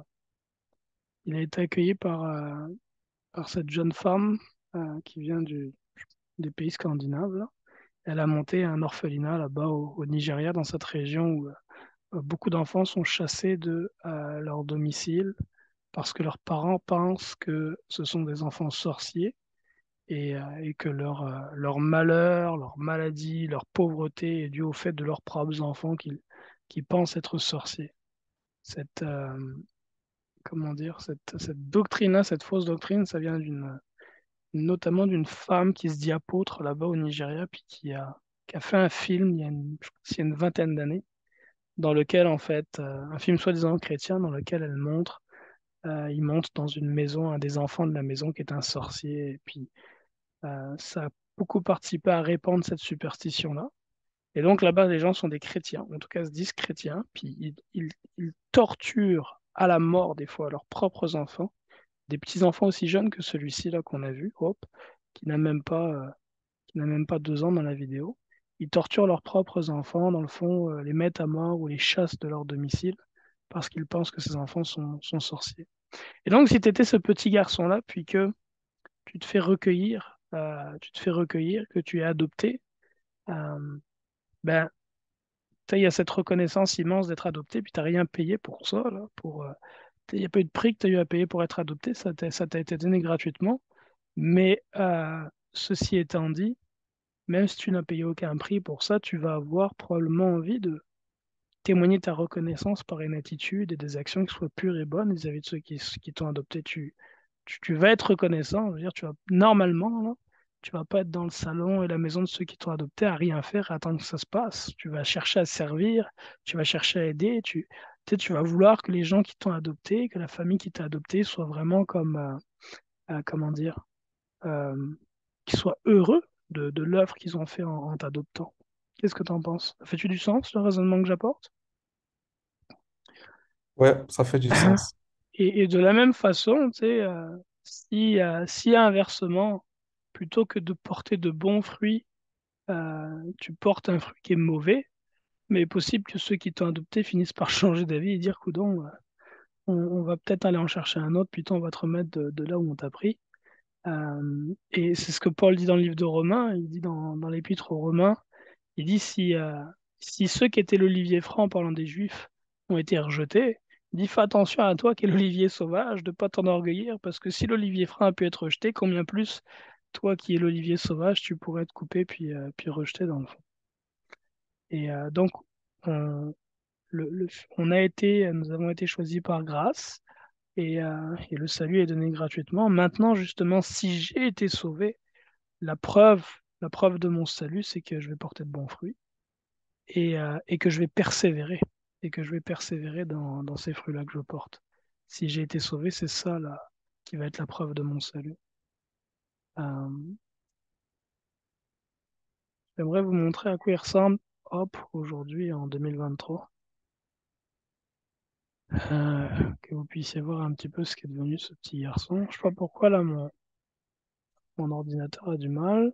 il a été accueilli par, euh, par cette jeune femme euh, qui vient du, des pays scandinaves. là. Elle a monté un orphelinat là-bas au, au Nigeria, dans cette région où euh, beaucoup d'enfants sont chassés de euh, leur domicile parce que leurs parents pensent que ce sont des enfants sorciers et, euh, et que leur, euh, leur malheur, leur maladie, leur pauvreté est due au fait de leurs propres enfants qui, qui pensent être sorciers. Cette, euh, comment dire, cette, cette doctrine-là, cette fausse doctrine, ça vient d'une, notamment d'une femme qui se dit apôtre là-bas au Nigeria, puis qui a, qui a fait un film il y a une, je pense, il y a une vingtaine d'années, dans lequel, en fait, euh, un film soi-disant chrétien, dans lequel elle montre, euh, il monte dans une maison, un des enfants de la maison qui est un sorcier, et puis euh, ça a beaucoup participé à répandre cette superstition-là. Et donc là-bas, les gens sont des chrétiens, en tout cas se disent chrétiens, puis ils, ils, ils torturent à la mort des fois leurs propres enfants, des petits-enfants aussi jeunes que celui-ci là qu'on a vu, Hope, qui n'a même pas, euh, qui n'a même pas deux ans dans la vidéo. Ils torturent leurs propres enfants, dans le fond, euh, les mettent à mort ou les chassent de leur domicile parce qu'ils pensent que ces enfants sont, sont sorciers. Et donc, si tu étais ce petit garçon-là, puis que tu te fais recueillir, euh, tu te fais recueillir, que tu es adopté, euh, ben, il y a cette reconnaissance immense d'être adopté, puis tu n'as rien payé pour ça, là, pour, euh, il n'y a pas eu de prix que tu as eu à payer pour être adopté, ça t'a ça t'a été donné gratuitement. Mais euh, ceci étant dit, même si tu n'as payé aucun prix pour ça, tu vas avoir probablement envie de témoigner ta reconnaissance par une attitude et des actions qui soient pures et bonnes vis-à-vis de ceux qui, qui t'ont adopté. Tu, tu, tu vas être reconnaissant, je veux dire, tu vas, normalement, là, tu vas pas être dans le salon et la maison de ceux qui t'ont adopté à rien faire, à attendre que ça se passe. Tu vas chercher à servir, tu vas chercher à aider, tu, tu sais, tu vas vouloir que les gens qui t'ont adopté, que la famille qui t'a adopté soit vraiment comme, euh, euh, comment dire, euh, qu'ils soient heureux de, de l'œuvre qu'ils ont fait en, en t'adoptant. Qu'est-ce que tu en penses? Fais-tu du sens, le raisonnement que j'apporte? Ouais, ça fait du sens. Et, et de la même façon, tu sais, euh, si, euh, si inversement, plutôt que de porter de bons fruits, euh, tu portes un fruit qui est mauvais, mais il est possible que ceux qui t'ont adopté finissent par changer d'avis et dire, coudon, euh, on, on va peut-être aller en chercher un autre, puis toi, on va te remettre de, de là où on t'a pris. Euh, et c'est ce que Paul dit dans le livre de Romains, il dit dans, dans l'épître aux Romains, il dit si, euh, si ceux qui étaient l'olivier franc, en parlant des Juifs, ont été rejetés, il dit fais attention à toi qui es l'olivier sauvage, de ne pas t'enorgueillir, parce que si l'olivier franc a pu être rejeté, combien plus toi qui es l'olivier sauvage, tu pourrais être coupé puis, euh, puis rejeté dans le fond. Et euh, donc, on, le, le- on a été, nous avons été choisis par grâce, et, euh, et le salut est donné gratuitement. Maintenant, justement, si j'ai été sauvé, la preuve, la preuve de mon salut, c'est que je vais porter de bons fruits et, euh, et que je vais persévérer. et que je vais persévérer dans, dans ces fruits-là que je porte. Si j'ai été sauvé, c'est ça là qui va être la preuve de mon salut. Euh, J'aimerais vous montrer à quoi il ressemble Hop aujourd'hui en deux mille vingt-trois. Euh, que vous puissiez voir un petit peu ce qu'est devenu ce petit garçon. Je sais pas pourquoi là mon, mon ordinateur a du mal.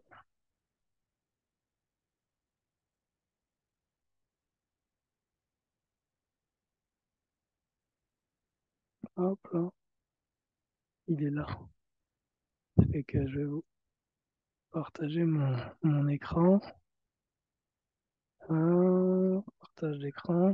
Hop là, il est là. Et que je vais vous partager mon, mon écran. Euh, partage d'écran.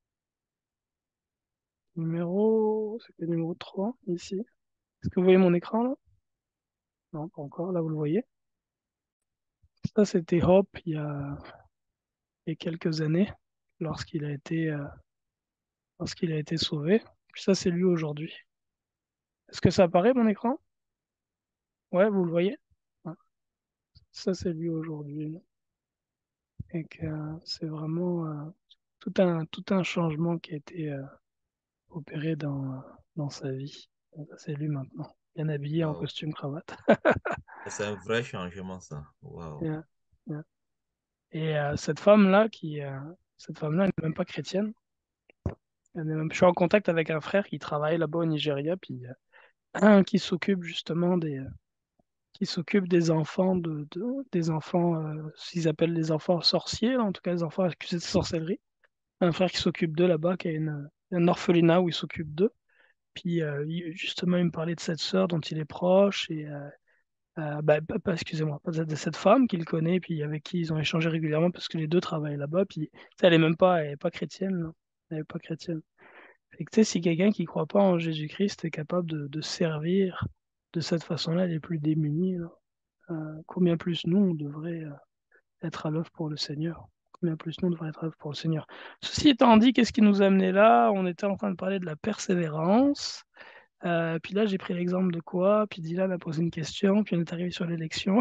Numéro, c'est le numéro trois ici. Est-ce que vous voyez mon écran là? Non, pas encore. Là, vous le voyez. Ça, c'était Hop il y a, il y a quelques années, lorsqu'il a été, euh, lorsqu'il a été sauvé. Puis ça, c'est lui aujourd'hui. Est-ce que ça apparaît mon écran? Ouais, vous le voyez? Ouais. Ça, c'est lui aujourd'hui. Et que euh, c'est vraiment euh, tout un, tout un changement qui a été euh, opéré dans, dans sa vie. Ça, c'est lui maintenant. Bien habillé en Wow. costume cravate. C'est un vrai changement, ça. Wow. Yeah, yeah. Et euh, cette femme-là, qui, euh, cette femme-là, elle n'est même pas chrétienne. Elle n'est même... Je suis en contact avec un frère qui travaille là-bas au Nigeria, puis euh, un qui s'occupe justement des, euh, qui s'occupe des enfants de, de- des enfants, euh, s'ils appellent les enfants sorciers, en tout cas les enfants accusés de sorcellerie. Un frère qui s'occupe d'eux là-bas, qui a une, un orphelinat où il s'occupe d'eux. Puis euh, il- justement, il me parlait de cette sœur dont il est proche et euh, euh, bah, pas- pas- excusez-moi, pas de de cette femme qu'il connaît, puis avec qui ils ont échangé régulièrement parce que les deux travaillent là-bas. Puis tu sais, elle est même pas, elle est pas chrétienne, là. Elle est pas chrétienne. Fait que, tu sais, si quelqu'un qui croit pas en Jésus-Christ est capable de, de servir de cette façon-là les plus démunis, là, euh, combien plus nous on devrait euh, être à l'œuvre pour le Seigneur. Combien plus nous on devrait être à l'œuvre pour le Seigneur. Ceci étant dit, qu'est-ce qui nous a amené là? On était en train de parler de la persévérance. Euh, puis là, j'ai pris l'exemple de quoi? Puis Dylan a posé une question, puis on est arrivé sur l'élection.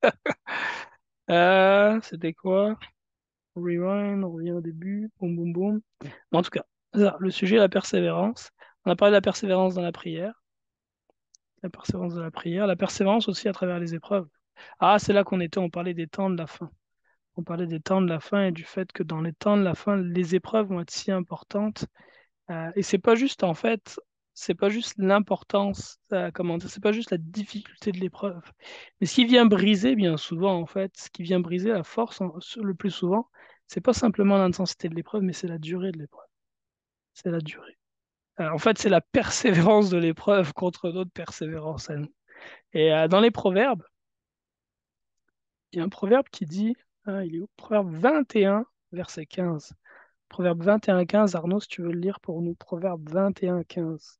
Euh, c'était quoi? Rewind, on revient au début, boum boum boum. Bon, en tout cas, ça, le sujet est la persévérance. On a parlé de la persévérance dans la prière, la persévérance de la prière, la persévérance aussi à travers les épreuves. Ah, c'est là qu'on était, on parlait des temps de la fin. On parlait des temps de la fin et du fait que dans les temps de la fin, les épreuves vont être si importantes. Euh, et c'est pas juste en fait, c'est pas juste l'importance, euh, comment dire, c'est pas juste la difficulté de l'épreuve. Mais ce qui vient briser bien souvent en fait, ce qui vient briser la force en- le plus souvent, c'est pas simplement l'intensité de l'épreuve, mais c'est la durée de l'épreuve. C'est la durée. Euh, en fait, c'est la persévérance de l'épreuve contre notre persévérance à nous. Et euh, dans les proverbes, il y a un proverbe qui dit, hein, il est où? Proverbe vingt et un, verset quinze. Proverbe vingt et un, quinze, Arnaud, si tu veux le lire pour nous. Proverbe vingt et un, quinze.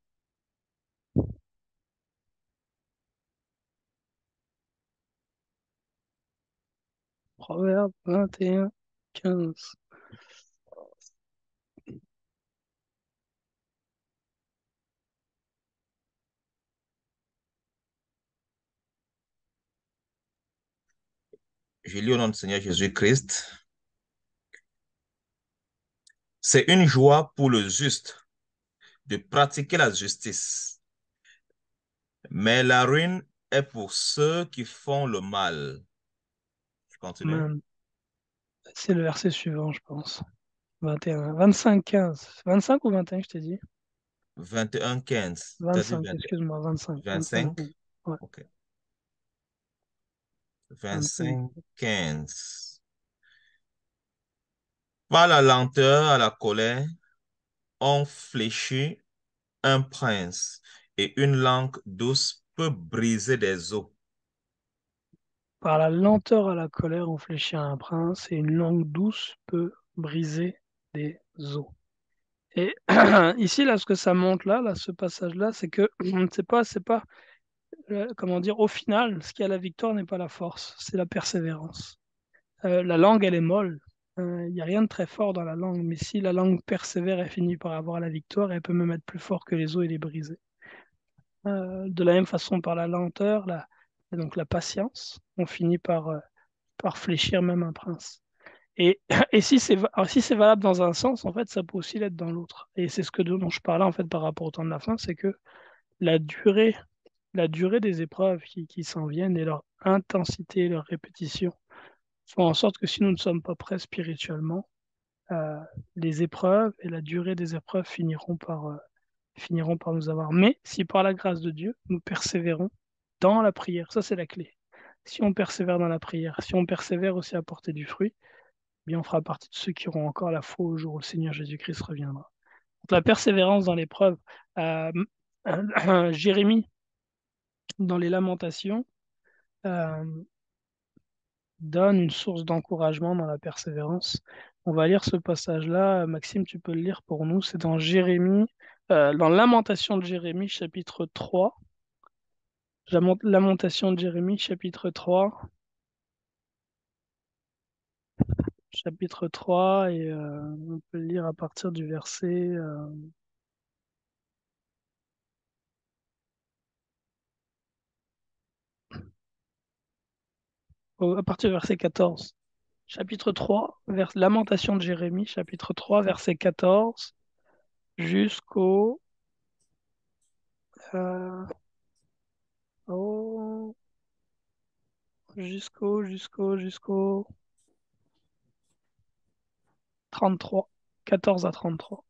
Proverbe vingt et un, quinze. Je lis au nom du Seigneur Jésus-Christ. C'est une joie pour le juste de pratiquer la justice, mais la ruine est pour ceux qui font le mal. Je continue. Amen. C'est le verset suivant, je pense. vingt et un, vingt-cinq, quinze. vingt-cinq ou vingt et un, je t'ai dit? vingt et un, quinze. Tu as dit vingt-cinq, excuse-moi, vingt-cinq. vingt-cinq, vingt-cinq? ouais, Ok. vingt-cinq. vingt-cinq, quinze. Par la lenteur à la colère, on fléchit un prince, et une langue douce peut briser des os. Par la lenteur à la colère, on fléchit un prince, et une langue douce peut briser des os. Et ici, là, ce que ça montre là, là ce passage-là, c'est que c'est pas, c'est pas, euh, comment dire, au final, ce qui a la victoire n'est pas la force, c'est la persévérance. Euh, la langue, elle est molle. Euh, Il n'y a rien de très fort dans la langue, mais si la langue persévère, elle finit par avoir la victoire, elle peut même être plus forte que les os et les briser. Euh, de la même façon, par la lenteur, la, donc la patience, on finit par, euh, par fléchir même un prince. Et, et si c'est va- si c'est valable dans un sens, en fait, ça peut aussi l'être dans l'autre. Et c'est ce que dont je parlais en fait par rapport au temps de la fin, c'est que la durée, la durée des épreuves qui, qui s'en viennent et leur intensité, leur répétition font en sorte que si nous ne sommes pas prêts spirituellement, euh, les épreuves et la durée des épreuves finiront par, euh, finiront par nous avoir. Mais si par la grâce de Dieu, nous persévérons dans la prière, ça c'est la clé. Si on persévère dans la prière, si on persévère aussi à porter du fruit, eh bien on fera partie de ceux qui auront encore la foi au jour où le Seigneur Jésus-Christ reviendra. Donc, la persévérance dans l'épreuve, euh, euh, Jérémie dans les Lamentations euh, donne une source d'encouragement dans la persévérance. On va lire ce passage-là. Maxime, tu peux le lire pour nous. C'est dans Jérémie, euh, dans Lamentation de Jérémie, chapitre trois. Lament- Lamentation de Jérémie, chapitre trois. Chapitre trois, et euh, on peut le lire à partir du verset, euh, au- à partir du verset quatorze. Chapitre trois, vers Lamentation de Jérémie, chapitre trois, verset quatorze, jusqu'au euh, au- jusqu'au jusqu'au jusqu'au trente-trois, quatorze à trente-trois.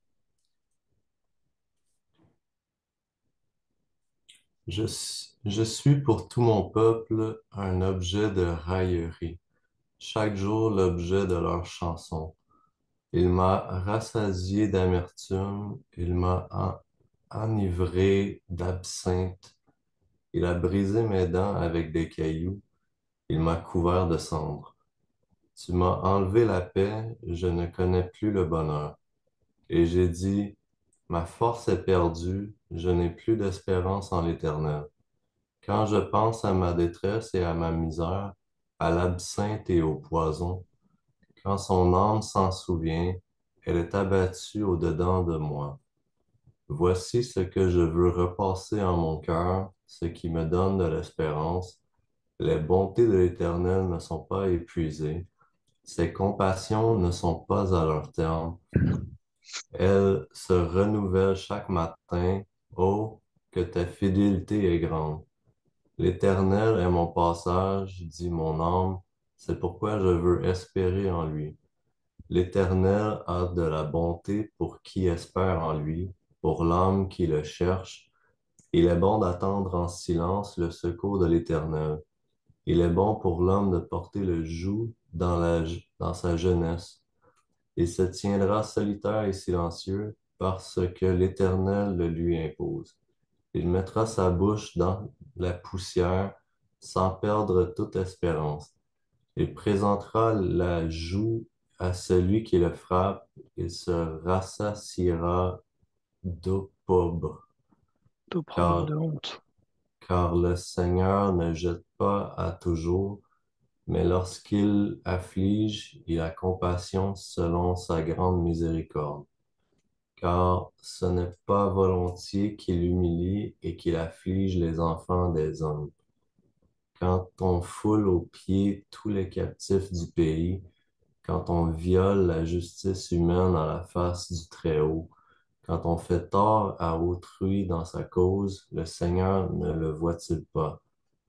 Je, s- je suis pour tout mon peuple un objet de raillerie, chaque jour l'objet de leur chanson. Il m'a rassasié d'amertume, il m'a en- enivré d'absinthe, il a brisé mes dents avec des cailloux, il m'a couvert de cendres. Tu m'as enlevé la paix, je ne connais plus le bonheur. Et j'ai dit, ma force est perdue, je n'ai plus d'espérance en l'Éternel. Quand je pense à ma détresse et à ma misère, à l'absinthe et au poison, quand son âme s'en souvient, elle est abattue au-dedans de moi. Voici ce que je veux repasser en mon cœur, ce qui me donne de l'espérance. Les bontés de l'Éternel ne sont pas épuisées, ses compassions ne sont pas à leur terme. Elles se renouvellent chaque matin. Oh, que ta fidélité est grande. L'Éternel est mon passage, dit mon âme, c'est pourquoi je veux espérer en lui. L'Éternel a de la bonté pour qui espère en lui, pour l'âme qui le cherche. Il est bon d'attendre en silence le secours de l'Éternel. Il est bon pour l'homme de porter le joug dans la, dans sa jeunesse. Il se tiendra solitaire et silencieux parce que l'Éternel le lui impose. Il mettra sa bouche dans la poussière sans perdre toute espérance. Il présentera la joue à celui qui le frappe. Il se rassasiera d'opprobre, D'opprobre, car, de honte. car le Seigneur ne jette pas à toujours, mais lorsqu'il afflige, il a compassion selon sa grande miséricorde. Car ce n'est pas volontiers qu'il humilie et qu'il afflige les enfants des hommes. Quand on foule aux pieds tous les captifs du pays, quand on viole la justice humaine à la face du Très-Haut, quand on fait tort à autrui dans sa cause, le Seigneur ne le voit-il pas?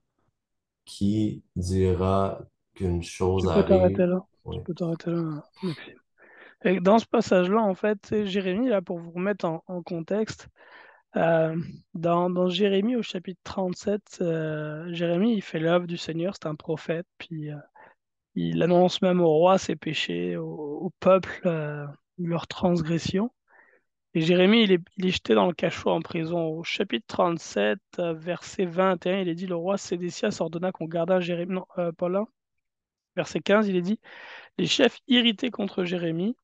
Qui dira qu'une chose Tu peux t'arrêter arrive? là. Oui. Tu peux t'arrêter là, Maxime. Et dans ce passage-là, en fait, c'est Jérémie, là, pour vous remettre en, en contexte, euh, dans, dans Jérémie au chapitre trente-sept, euh, Jérémie, il fait l'œuvre du Seigneur, c'est un prophète, puis euh, il annonce même au roi ses péchés, au, au peuple euh, leurs transgressions. Et Jérémie, il est, il est jeté dans le cachot en prison. Au chapitre trente-sept, euh, verset vingt et un, il est dit, le roi Sédécias ordonna qu'on gardât Jérémie. Non, euh, pas là. Verset quinze, il est dit, les chefs irrités contre Jérémie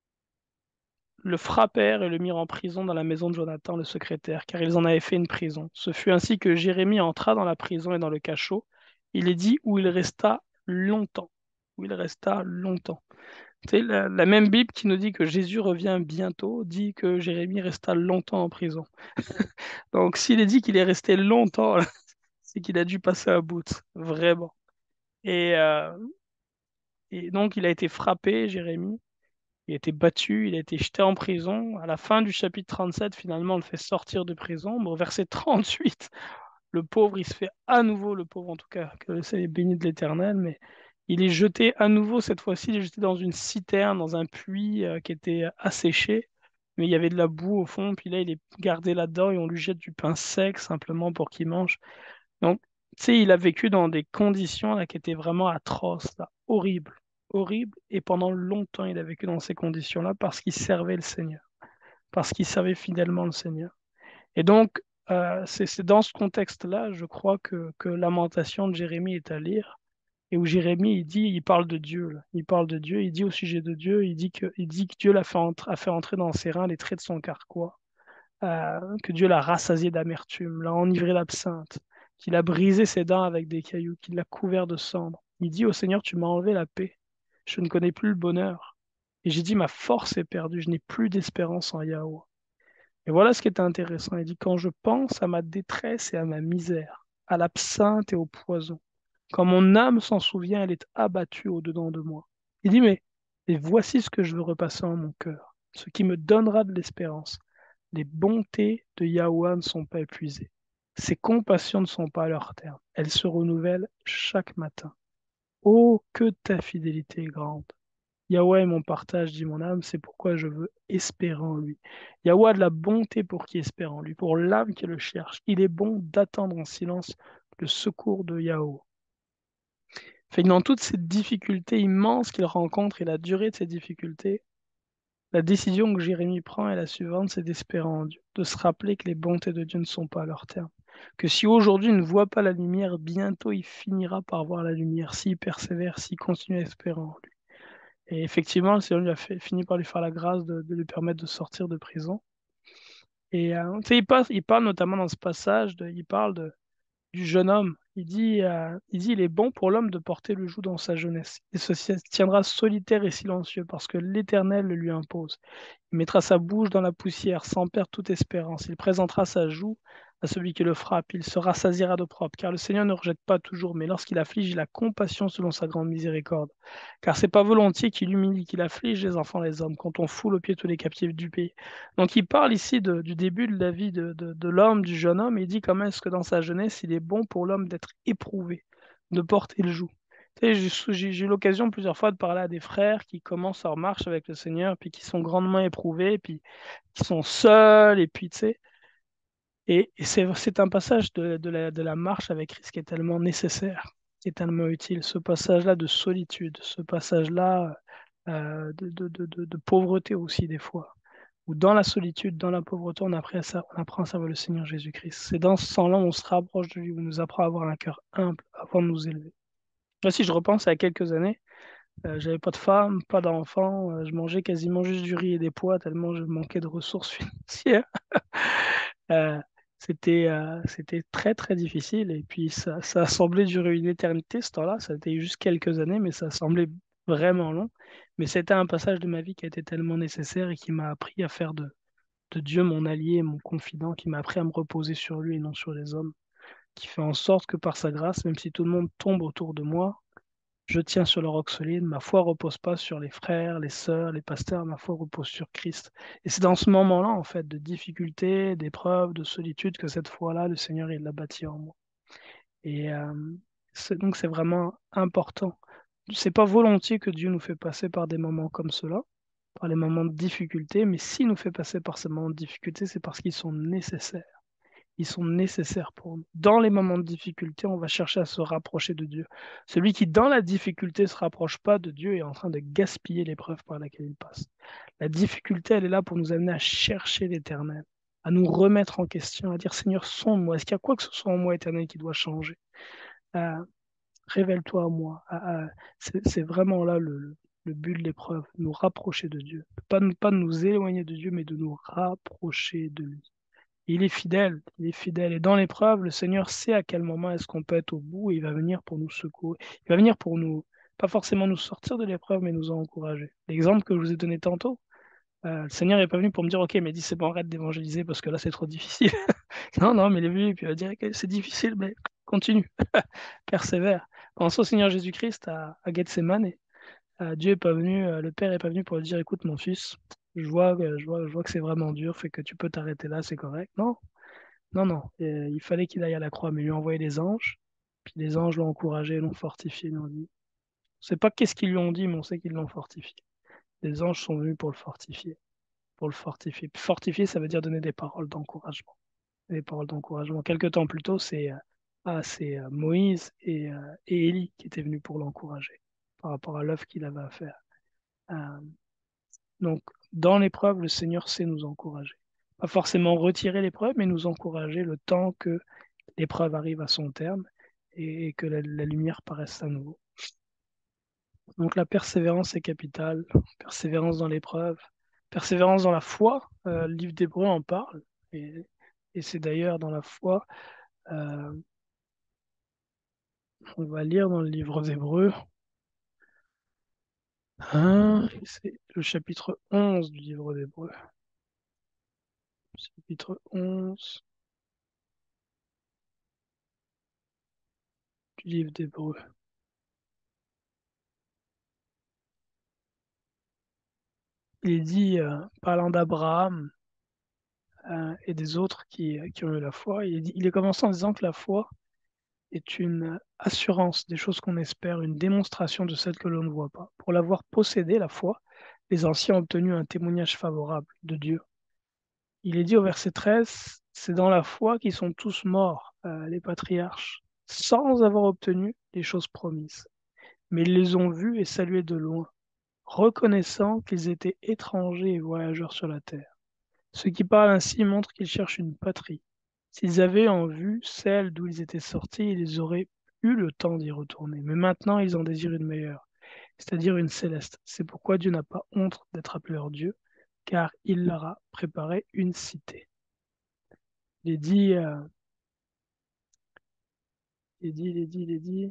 le frappèrent et le mirent en prison dans la maison de Jonathan, le secrétaire, car ils en avaient fait une prison. Ce fut ainsi que Jérémie entra dans la prison et dans le cachot. Il est dit où il resta longtemps. Où il resta longtemps. C'est la, la même Bible qui nous dit que Jésus revient bientôt, dit que Jérémie resta longtemps en prison. Donc s'il est dit qu'il est resté longtemps, c'est qu'il a dû passer à bout, vraiment. Et, euh, Et donc, il a été frappé, Jérémie. Il a été battu, il a été jeté en prison. À la fin du chapitre trente-sept, finalement, on le fait sortir de prison. Mais au verset trente-huit, le pauvre, il se fait à nouveau, le pauvre en tout cas, que le ciel est béni de l'Éternel, mais il est jeté à nouveau, cette fois-ci, il est jeté dans une citerne, dans un puits euh, qui était asséché, mais il y avait de la boue au fond, puis là, il est gardé là-dedans et on lui jette du pain sec simplement pour qu'il mange. Donc, tu sais, il a vécu dans des conditions là, qui étaient vraiment atroces, là, horribles, horribles, et pendant longtemps, il a vécu dans ces conditions-là parce qu'il servait le Seigneur, parce qu'il servait fidèlement le Seigneur. Et donc, euh, c'est c'est dans ce contexte-là, je crois, que, que Lamentation de Jérémie est à lire, et où Jérémie, il dit, il parle de Dieu, là. Il parle de Dieu, il dit au sujet de Dieu, il dit que, il dit que Dieu l'a fait entrer, a fait entrer dans ses reins les traits de son carquois, euh, que Dieu l'a rassasié d'amertume, l'a enivré d'absinthe, qu'il a brisé ses dents avec des cailloux, qu'il l'a couvert de cendres. Il dit au Seigneur, tu m'as enlevé la paix, je ne connais plus le bonheur. Et j'ai dit, ma force est perdue, je n'ai plus d'espérance en Yahweh. Et voilà ce qui est intéressant. Il dit, quand je pense à ma détresse et à ma misère, à l'absinthe et au poison, quand mon âme s'en souvient, elle est abattue au-dedans de moi. Il dit, mais et voici ce que je veux repasser en mon cœur, ce qui me donnera de l'espérance. Les bontés de Yahweh ne sont pas épuisées. Ses compassions ne sont pas à leur terme. Elles se renouvellent chaque matin. Oh, que ta fidélité est grande. Yahweh est mon partage, dit mon âme, c'est pourquoi je veux espérer en lui. Yahweh a de la bonté pour qui espère en lui, pour l'âme qui le cherche. Il est bon d'attendre en silence le secours de Yahweh. Fait que dans toutes ces difficultés immenses qu'il rencontre et la durée de ces difficultés, la décision que Jérémie prend est la suivante, c'est d'espérer en Dieu, de se rappeler que les bontés de Dieu ne sont pas à leur terme. Que si aujourd'hui il ne voit pas la lumière, bientôt il finira par voir la lumière, s'il persévère, s'il continue à espérer en lui. Et effectivement, le Seigneur lui a fait, fini par lui faire la grâce de, de lui permettre de sortir de prison. Et euh, tu sais, il, passe, il parle notamment dans ce passage, de, il parle de, du jeune homme. Il dit, euh, il dit, il est bon pour l'homme de porter le joug dans sa jeunesse. Il se tiendra solitaire et silencieux parce que l'Éternel le lui impose. Il mettra sa bouche dans la poussière sans perdre toute espérance. Il présentera sa joue à celui qui le frappe. Il se rassasiera de propre, car le Seigneur ne rejette pas toujours, mais lorsqu'il afflige, il a compassion selon sa grande miséricorde. Car c'est pas volontiers qu'il humilie, qu'il afflige les enfants des hommes, quand on foule au pied tous les captifs du pays. Donc il parle ici de- du début de la vie de, de- de l'homme, du jeune homme, et il dit quand même que dans sa jeunesse, il est bon pour l'homme d'être éprouvé, de porter le joug. Tu sais, J'ai j'ai- j'ai eu l'occasion plusieurs fois de parler à des frères qui commencent leur marche avec le Seigneur, puis qui sont grandement éprouvés, puis qui sont seuls, et puis tu sais. Et, et c'est c'est un passage de, de la, de la marche avec Christ qui est tellement nécessaire, qui est tellement utile. Ce passage-là de solitude, ce passage-là euh, de, de, de, de, de pauvreté aussi, des fois. Où dans la solitude, dans la pauvreté, on apprend à, sa- on apprend à servir le Seigneur Jésus-Christ. C'est dans ce sens-là où on se rapproche de lui, où on nous apprend à avoir un cœur humble avant de nous élever. Moi, si je repense à quelques années, euh, j'avais pas de femme, pas d'enfant, euh, je mangeais quasiment juste du riz et des pois tellement je manquais de ressources financières. Euh, c'était euh, c'était très très difficile et puis ça, ça a semblé durer une éternité ce temps-là, ça a été juste quelques années mais ça semblait vraiment long. Mais c'était un passage de ma vie qui a été tellement nécessaire et qui m'a appris à faire de, de Dieu mon allié, mon confident, qui m'a appris à me reposer sur lui et non sur les hommes, qui fait en sorte que par sa grâce, même si tout le monde tombe autour de moi, je tiens sur le roc solide, ma foi repose pas sur les frères, les sœurs, les pasteurs, ma foi repose sur Christ. Et c'est dans ce moment-là, en fait, de difficulté, d'épreuve, de solitude, que cette foi-là, le Seigneur, il l'a bâti en moi. Et euh, c'est- donc, c'est vraiment important. C'est pas volontiers que Dieu nous fait passer par des moments comme cela, par les moments de difficulté, mais s'il nous fait passer par ces moments de difficulté, c'est parce qu'ils sont nécessaires. Ils sont nécessaires pour nous. Dans les moments de difficulté, on va chercher à se rapprocher de Dieu. Celui qui, dans la difficulté, ne se rapproche pas de Dieu est en train de gaspiller l'épreuve par laquelle il passe. La difficulté, elle est là pour nous amener à chercher l'Éternel, à nous remettre en question, à dire Seigneur, sonde-moi. Est-ce qu'il y a quoi que ce soit en moi, Éternel, qui doit changer? Euh, Révèle-toi à moi. Ah, ah, c'est c'est vraiment là le, le- le but de l'épreuve, nous rapprocher de Dieu. Pas, de- pas de nous éloigner de Dieu, mais de nous rapprocher de lui. Il est fidèle, il est fidèle. Et dans l'épreuve, le Seigneur sait à quel moment est-ce qu'on peut être au bout et il va venir pour nous secourir. Il va venir pour nous, pas forcément nous sortir de l'épreuve, mais nous encourager. L'exemple que je vous ai donné tantôt, euh, le Seigneur n'est pas venu pour me dire, OK, mais dis, c'est bon, arrête d'évangéliser parce que là, c'est trop difficile. Non, non, mais il est venu et puis il va dire, OK, c'est difficile, mais continue, persévère. Pense au Seigneur Jésus-Christ à, à Gethsemane. Euh, Dieu est pas venu, euh, le Père est pas venu pour lui dire, écoute mon fils, je vois, que- je vois, je vois que c'est vraiment dur, fait que tu peux t'arrêter là, c'est correct. Non, non, non. Euh, il fallait qu'il aille à la croix, mais il lui a envoyé des anges, puis les anges l'ont encouragé, l'ont fortifié, l'ont dit. On sait pas qu'est-ce qu'ils lui ont dit, mais on sait qu'ils l'ont fortifié. Les anges sont venus pour le fortifier, pour le fortifier. Puis fortifier, ça veut dire donner des paroles d'encouragement. Des paroles d'encouragement. Quelques temps plus tôt, c'est euh, ah, c'est euh, Moïse et, euh, et Élie qui étaient venus pour l'encourager par rapport à l'œuvre qu'il avait à faire. Euh, donc, dans l'épreuve, le Seigneur sait nous encourager. Pas forcément retirer l'épreuve, mais nous encourager le temps que l'épreuve arrive à son terme et, et que la, la lumière paraisse à nouveau. Donc la persévérance est capitale, persévérance dans l'épreuve, persévérance dans la foi, euh, le livre d'Hébreux en parle, et, et c'est d'ailleurs dans la foi, euh, on va lire dans le livre d'Hébreux, hein, c'est le chapitre onze du livre d'Hébreux. Chapitre onze du livre d'Hébreux. Il est dit, euh, parlant d'Abraham euh, et des autres qui, qui ont eu la foi, il est, dit, il est commencé en disant que la foi est une assurance des choses qu'on espère, une démonstration de celles que l'on ne voit pas. Pour l'avoir possédée, la foi, les anciens ont obtenu un témoignage favorable de Dieu. Il est dit au verset treize, c'est dans la foi qu'ils sont tous morts, euh, les patriarches, sans avoir obtenu les choses promises. Mais ils les ont vus et salués de loin, reconnaissant qu'ils étaient étrangers et voyageurs sur la terre. Ceux qui parlent ainsi montrent qu'ils cherchent une patrie. S'ils avaient en vue celle d'où ils étaient sortis, ils auraient eu le temps d'y retourner. Mais maintenant, ils en désirent une meilleure, c'est-à-dire une céleste. C'est pourquoi Dieu n'a pas honte d'être appelé leur Dieu, car il leur a préparé une cité. Il est dit, euh, il est dit, il est dit, il est dit,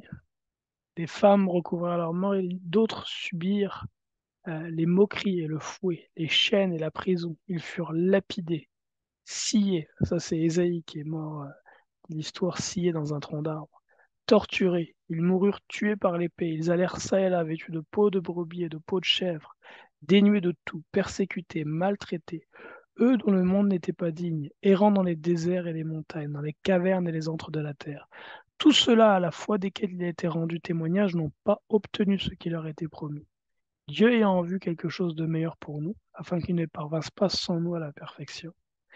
des femmes recouvrirent leur mort et d'autres subirent euh, les moqueries et le fouet, les chaînes et la prison. Ils furent lapidés, sciés. Ça, c'est Ésaïe qui est mort, euh, l'histoire sciée dans un tronc d'arbre. Torturés, ils moururent tués par l'épée, ils allèrent çà et là vêtus de peau de brebis et de peau de chèvre, dénués de tout, persécutés, maltraités, eux dont le monde n'était pas digne, errant dans les déserts et les montagnes, dans les cavernes et les antres de la terre. Tout cela, à la fois desquels il a été rendu témoignage, n'ont pas obtenu ce qui leur était promis. Dieu ayant en vue quelque chose de meilleur pour nous, afin qu'ils ne parvinssent pas sans nous à la perfection.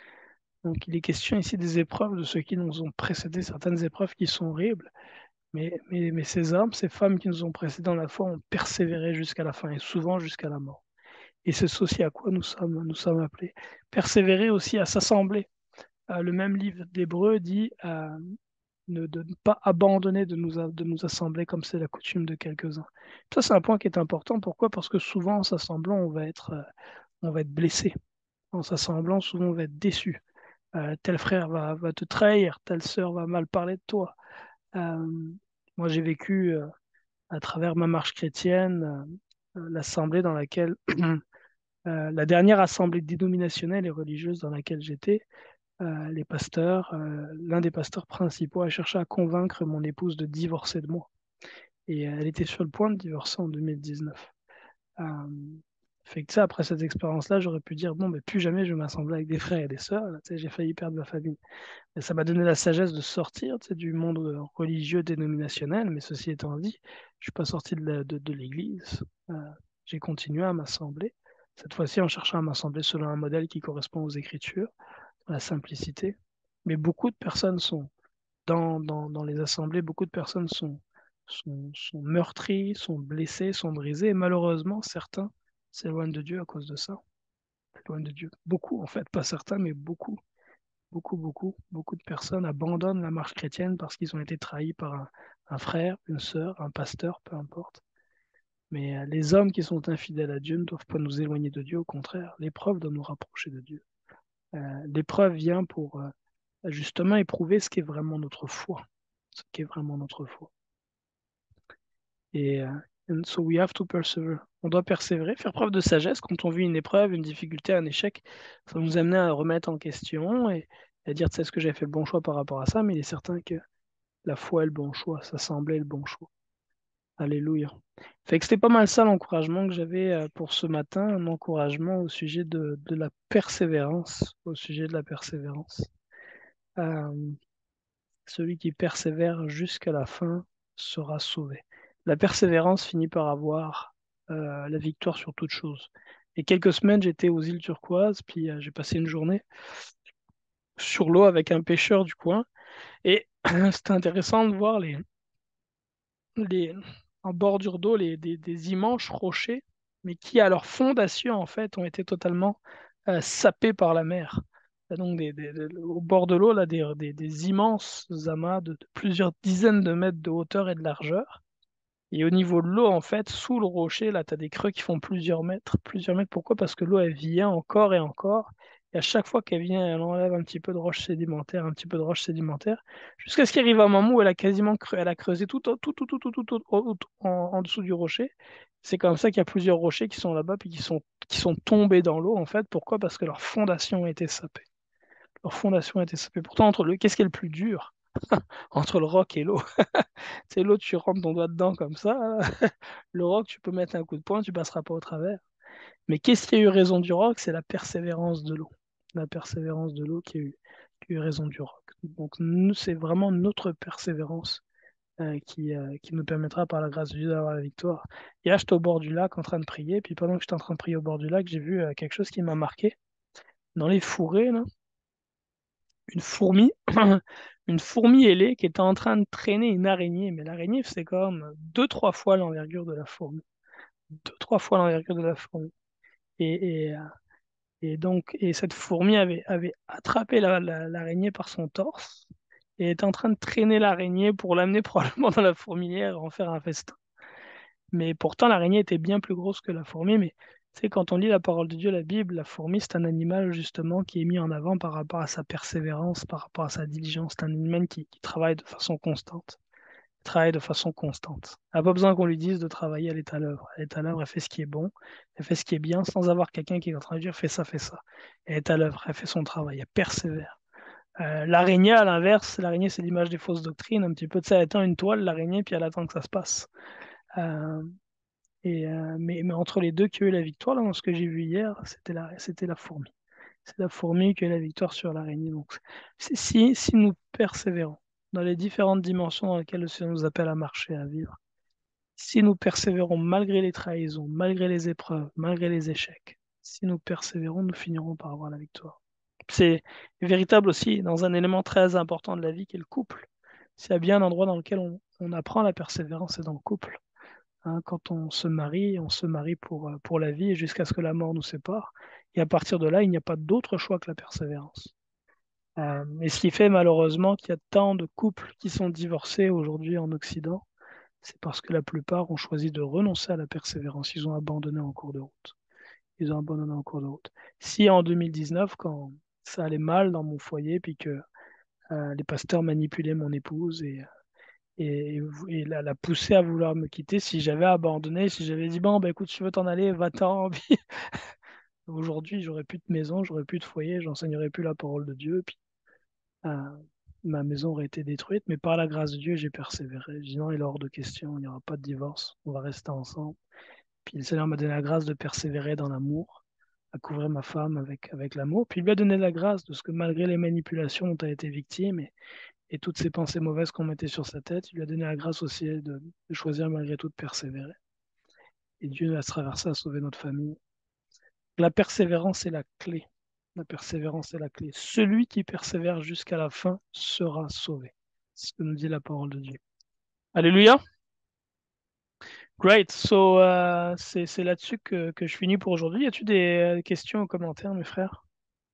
Donc il est question ici des épreuves de ceux qui nous ont précédés, certaines épreuves qui sont horribles, mais, mais, mais ces hommes, ces femmes qui nous ont précédés dans la foi ont persévéré jusqu'à la fin et souvent jusqu'à la mort. Et c'est ceci à quoi nous sommes, nous sommes appelés. Persévérer aussi à s'assembler. Euh, le même livre d'Hébreux dit euh, ne, de ne pas abandonner de nous, de nous assembler comme c'est la coutume de quelques-uns. Ça, c'est un point qui est important. Pourquoi? Parce que souvent, en s'assemblant, on va être, euh, on va être blessé. En s'assemblant, souvent, on va être déçu. Euh, tel frère va, va te trahir, telle sœur va mal parler de toi. Euh, moi, j'ai vécu euh, à travers ma marche chrétienne euh, l'assemblée dans laquelle, euh, la dernière assemblée dénominationnelle et religieuse dans laquelle j'étais, euh, les pasteurs, euh, l'un des pasteurs principaux a cherché à convaincre mon épouse de divorcer de moi. Et euh, elle était sur le point de divorcer en deux mille dix-neuf. Euh, fait que ça, après cette expérience-là, j'aurais pu dire, bon, mais plus jamais je vais m'assembler avec des frères et des sœurs. Là, j'ai failli perdre ma famille. Et ça m'a donné la sagesse de sortir du monde religieux dénominationnel, mais ceci étant dit, je ne suis pas sorti de, la, de, de l'église. Euh, j'ai continué à m'assembler, cette fois-ci en cherchant à m'assembler selon un modèle qui correspond aux Écritures, à la simplicité. Mais beaucoup de personnes sont dans, dans, dans les assemblées, beaucoup de personnes sont, sont, sont meurtries, sont blessées, sont brisées, et malheureusement, certains s'éloignent de Dieu à cause de ça. S'éloignent de Dieu. Beaucoup, en fait, pas certains, mais beaucoup. Beaucoup, beaucoup, beaucoup de personnes abandonnent la marche chrétienne parce qu'ils ont été trahis par un, un frère, une sœur, un pasteur, peu importe. Mais euh, les hommes qui sont infidèles à Dieu ne doivent pas nous éloigner de Dieu, au contraire, l'épreuve doit nous rapprocher de Dieu. Euh, l'épreuve vient pour euh, justement éprouver ce qui est vraiment notre foi, ce qui est vraiment notre foi. Et uh, and so we have to persevere. On doit persévérer, faire preuve de sagesse quand on vit une épreuve, une difficulté, un échec. Ça va nous amener à remettre en question et à dire, tu sais, est-ce que j'ai fait le bon choix par rapport à ça, mais il est certain que la foi est le bon choix, ça semblait le bon choix. Alléluia. Fait que c'était pas mal ça l'encouragement que j'avais euh, pour ce matin, un encouragement au sujet de, de la persévérance, au sujet de la persévérance. Euh, celui qui persévère jusqu'à la fin sera sauvé. La persévérance finit par avoir euh, la victoire sur toute chose. Et quelques semaines, j'étais aux îles Turquoises, puis euh, j'ai passé une journée sur l'eau avec un pêcheur du coin. Et c'était intéressant de voir les, les, en bordure d'eau les, des, des immenses rochers, mais qui, à leur fondation, en fait, ont été totalement euh, sapés par la mer. Et donc, des, des- des- au bord de l'eau, là, des, des- des immenses amas de, de plusieurs dizaines de mètres de hauteur et de largeur. Et au niveau de l'eau, en fait, sous le rocher, là, tu as des creux qui font plusieurs mètres. Plusieurs mètres, pourquoi? Parce que l'eau, elle vient encore et encore. Et à chaque fois qu'elle vient, elle enlève un petit peu de roche sédimentaire, un petit peu de roche sédimentaire, jusqu'à ce qu'il arrive à un moment où elle a quasiment creu- elle a creusé tout, tout, tout, tout, tout, tout, tout, tout en, en dessous du rocher. C'est comme ça qu'il y a plusieurs rochers qui sont là-bas, puis qui sont, qui sont tombés dans l'eau, en fait. Pourquoi? Parce que leur fondation a été sapée. Leur fondation a été sapée. Pourtant, entre le, qu'est-ce qui est le plus dur? Entre le roc et l'eau. C'est l'eau, tu rentres ton doigt dedans comme ça. Le roc, tu peux mettre un coup de poing, tu passeras pas au travers. Mais qu'est-ce qui a eu raison du roc? C'est la persévérance de l'eau. La persévérance de l'eau qui a eu, qui a eu raison du roc. Donc, nous, c'est vraiment notre persévérance euh, qui, euh, qui nous permettra, par la grâce de Dieu, d'avoir la victoire. Et là, j'étais au bord du lac en train de prier. Puis pendant que j'étais en train de prier au bord du lac, j'ai vu euh, quelque chose qui m'a marqué. Dans les fourrés, là, une fourmi, une fourmi ailée qui était en train de traîner une araignée. Mais l'araignée, c'est comme deux, trois fois l'envergure de la fourmi. Deux, trois fois l'envergure de la fourmi. Et, et, euh, et donc, et cette fourmi avait, avait attrapé la- la- l'araignée par son torse et était en train de traîner l'araignée pour l'amener probablement dans la fourmilière et en faire un festin. Mais pourtant, l'araignée était bien plus grosse que la fourmi. Mais tu sais, quand on lit la parole de Dieu, la Bible, la fourmi, c'est un animal justement qui est mis en avant par rapport à sa persévérance, par rapport à sa diligence. C'est un animal qui, qui travaille de façon constante. Elle travaille de façon constante. Elle n'a pas besoin qu'on lui dise de travailler, elle est à l'œuvre. Elle est à l'œuvre, elle fait ce qui est bon, elle fait ce qui est bien, sans avoir quelqu'un qui est en train de dire fais ça, fais ça. Elle est à l'œuvre, elle fait son travail, elle persévère. Euh, l'araignée, à l'inverse, l'araignée, c'est l'image des fausses doctrines, un petit peu de ça, elle étend une toile, l'araignée, puis elle attend que ça se passe. Euh, et, euh, mais, mais entre les deux qui ont eu la victoire, là, dans ce que j'ai vu hier, c'était la, c'était la fourmi. C'est la fourmi qui a eu la victoire sur l'araignée. Donc, si, si nous persévérons dans les différentes dimensions dans lesquelles le Seigneur nous appelle à marcher, à vivre, si nous persévérons malgré les trahisons, malgré les épreuves, malgré les échecs, si nous persévérons, nous finirons par avoir la victoire. C'est véritable aussi dans un élément très important de la vie qui est le couple. S'il y a bien un endroit dans lequel on, on apprend la persévérance, c'est dans le couple. Hein, quand on se marie, on se marie pour, euh, pour la vie et jusqu'à ce que la mort nous sépare. Et à partir de là, il n'y a pas d'autre choix que la persévérance. Euh, et ce qui fait malheureusement qu'il y a tant de couples qui sont divorcés aujourd'hui en Occident, c'est parce que la plupart ont choisi de renoncer à la persévérance. Ils ont abandonné en cours de route. Ils ont abandonné en cours de route. Si en deux mille dix-neuf, quand ça allait mal dans mon foyer, puis que euh, les pasteurs manipulaient mon épouse et, et, et la, la poussaient à vouloir me quitter, si j'avais abandonné, si j'avais dit, bon, bah, écoute, si tu veux t'en aller, va-t'en. Puis aujourd'hui, j'aurais plus de maison, j'aurais plus de foyer, j'enseignerais plus la parole de Dieu, puis euh, ma maison aurait été détruite, mais par la grâce de Dieu, j'ai persévéré. J'ai dit non, il est hors de question, il n'y aura pas de divorce, on va rester ensemble. Puis le Seigneur m'a donné la grâce de persévérer dans l'amour, à couvrir ma femme avec, avec l'amour. Puis il lui a donné la grâce de ce que malgré les manipulations dont elle a été victime et, et toutes ces pensées mauvaises qu'on mettait sur sa tête, il lui a donné la grâce aussi de, de choisir malgré tout de persévérer. Et Dieu, à travers ça, a sauvé notre famille. La persévérance est la clé. La persévérance est la clé. Celui qui persévère jusqu'à la fin sera sauvé. C'est ce que nous dit la parole de Dieu. Alléluia. Great. So, euh, c'est, c'est là-dessus que, que je finis pour aujourd'hui. Y a-t-il des euh, questions ou commentaires, mes frères?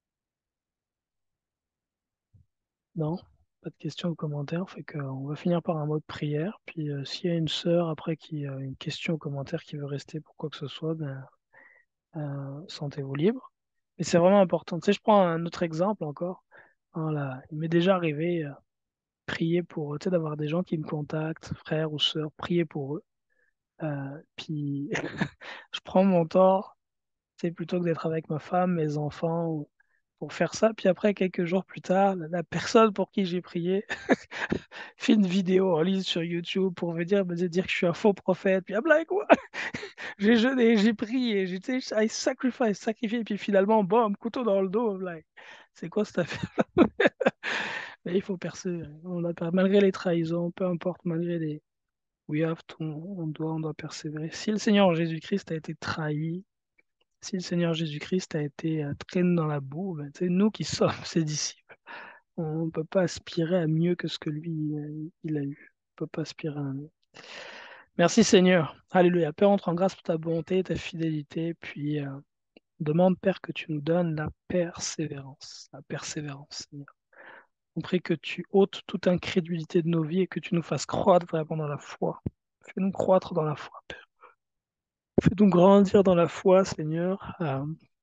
Non? Pas de questions ou commentaires. Fait qu'on va finir par un mot de prière. Puis euh, s'il y a une sœur après qui a une question ou commentaire qui veut rester pour quoi que ce soit, ben, euh, sentez-vous libre. Mais c'est vraiment important. Tu sais, je prends un autre exemple encore. Hein, là, il m'est déjà arrivé euh, prier pour, tu sais, d'avoir des gens qui me contactent, frères ou sœurs, prier pour eux. Euh, puis je prends mon temps, tu sais, plutôt que d'être avec ma femme, mes enfants, ou, pour faire ça. Puis après, quelques jours plus tard, la, la personne pour qui j'ai prié fait une vidéo en ligne sur YouTube pour venir me dire que je suis un faux prophète. Puis I'm like, what? J'ai jeûné, j'ai prié, j'ai tu sais, I sacrifice, sacrifié. Puis finalement, bam, couteau dans le dos. I'm like, c'est quoi cette affaire? Mais il faut persévérer. On a, per- malgré les trahisons, peu importe, malgré les. We have to, on doit, on doit persévérer. Si le Seigneur Jésus-Christ a été trahi, si le Seigneur Jésus-Christ a été euh, traîné dans la boue, ben, c'est nous qui sommes ses disciples. On ne peut pas aspirer à mieux que ce que lui, euh, il a eu. On ne peut pas aspirer à mieux. Merci Seigneur. Alléluia. Père, entre en grâce pour ta bonté, ta fidélité. Puis euh, demande, Père, que tu nous donnes la persévérance. La persévérance, Seigneur. On prie que tu ôtes toute incrédulité de nos vies et que tu nous fasses croître vraiment dans la foi. Fais-nous croître dans la foi, Père. Fais-nous grandir dans la foi, Seigneur. Euh,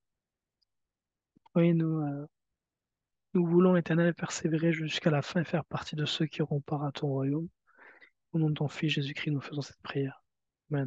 oui, nous, euh, nous voulons, Éternel, persévérer jusqu'à la fin et faire partie de ceux qui auront part à ton royaume. Au nom de ton Fils Jésus-Christ, nous faisons cette prière. Amen.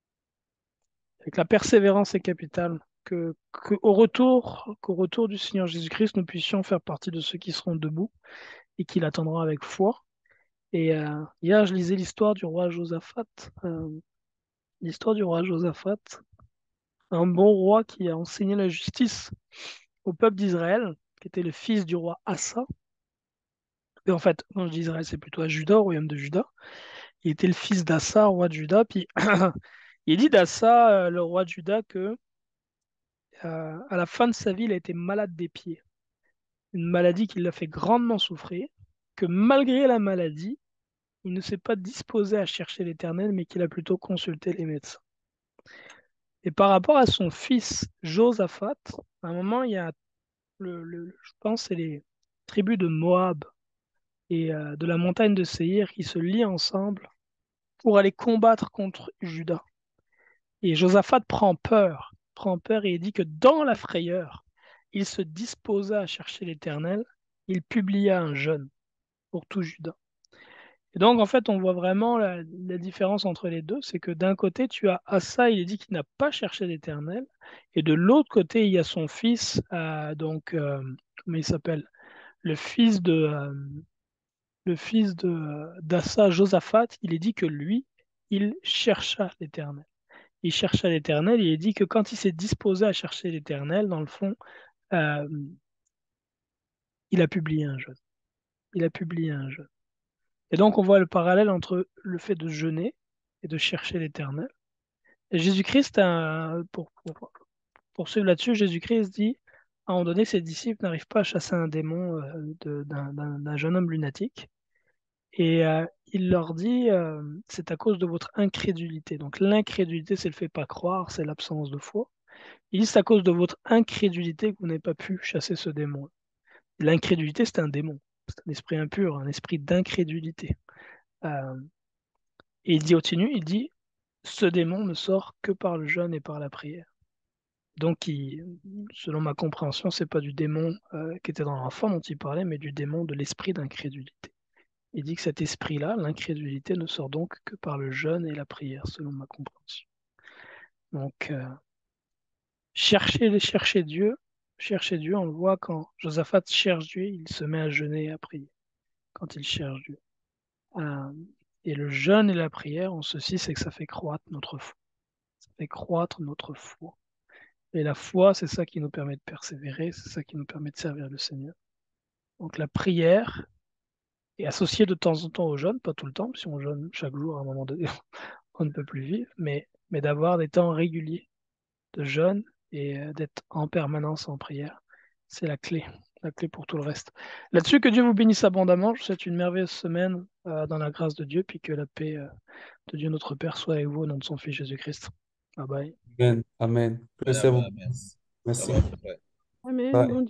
Avec la persévérance est capitale, que, que au retour, qu'au retour du Seigneur Jésus-Christ, nous puissions faire partie de ceux qui seront debout et qui l'attendront avec foi. Et euh, hier, je lisais l'histoire du roi Josaphat. Euh, l'histoire du roi Josaphat, un bon roi qui a enseigné la justice au peuple d'Israël, qui était le fils du roi Assa. Et en fait, quand je dis Israël, c'est plutôt à Juda, au royaume de Juda. Il était le fils d'Assa, roi de Juda. Puis il dit d'Assa, euh, le roi de Juda, que euh, à la fin de sa vie, il a été malade des pieds. Une maladie qui l'a fait grandement souffrir, que malgré la maladie, il ne s'est pas disposé à chercher l'Éternel, mais qu'il a plutôt consulté les médecins. Et par rapport à son fils Josaphat, à un moment, il y a, le, le- je pense, c'est les tribus de Moab et euh, de la montagne de Séhir qui se lient ensemble pour aller combattre contre Juda. Et Josaphat prend peur, prend peur et il dit que dans la frayeur, il se disposa à chercher l'Éternel, il publia un jeûne pour tout Juda. Et donc, en fait, on voit vraiment la, la différence entre les deux, c'est que d'un côté, tu as Assa, il est dit qu'il n'a pas cherché l'Éternel, et de l'autre côté, il y a son fils, euh, donc, euh, comment il s'appelle? Le fils de, euh, le fils de d'Assa, Josaphat, il est dit que lui, il chercha l'Éternel. Il chercha l'Éternel, et il est dit que quand il s'est disposé à chercher l'Éternel, dans le fond, euh, il a publié un jeûne. Il a publié un jeûne. Et donc, on voit le parallèle entre le fait de jeûner et de chercher l'Éternel. Et Jésus-Christ, a- pour, pour, pour suivre là-dessus, Jésus-Christ dit, à un moment donné, ses disciples n'arrivent pas à chasser un démon euh, de- d'un d'un- d'un jeune homme lunatique. Et euh, il leur dit, euh, c'est à cause de votre incrédulité. Donc l'incrédulité, c'est le fait pas croire, c'est l'absence de foi. Il dit, c'est à cause de votre incrédulité que vous n'avez pas pu chasser ce démon. L'incrédulité, c'est un démon. C'est un esprit impur, un esprit d'incrédulité. Euh, et il dit au continue, il dit, ce démon ne sort que par le jeûne et par la prière. Donc, il- selon ma compréhension, c'est pas du démon euh, qui était dans l'enfant dont il parlait, mais du démon de l'esprit d'incrédulité. Il dit que cet esprit-là, l'incrédulité, ne sort donc que par le jeûne et la prière, selon ma compréhension. Donc, euh, chercher, chercher Dieu, chercher Dieu, on le voit quand Josaphat cherche Dieu, il se met à jeûner et à prier, quand il cherche Dieu. Euh, et le jeûne et la prière, en ceci, c'est que ça fait croître notre foi. Ça fait croître notre foi. Et la foi, c'est ça qui nous permet de persévérer, c'est ça qui nous permet de servir le Seigneur. Donc la prière est associée de temps en temps au jeûne, pas tout le temps, si on jeûne chaque jour, à un moment donné, on ne peut plus vivre, mais, mais d'avoir des temps réguliers de jeûne et euh, d'être en permanence en prière, c'est la clé, la clé pour tout le reste. Là-dessus, que Dieu vous bénisse abondamment. Je vous souhaite une merveilleuse semaine euh, dans la grâce de Dieu, puis que la paix euh, de Dieu notre Père soit avec vous au nom de son Fils Jésus-Christ. Bye bye. Amen. Amen. Que le Seigneur vous Amen. bénisse. Bye Merci. bye, frère. Amen. Bye. Bon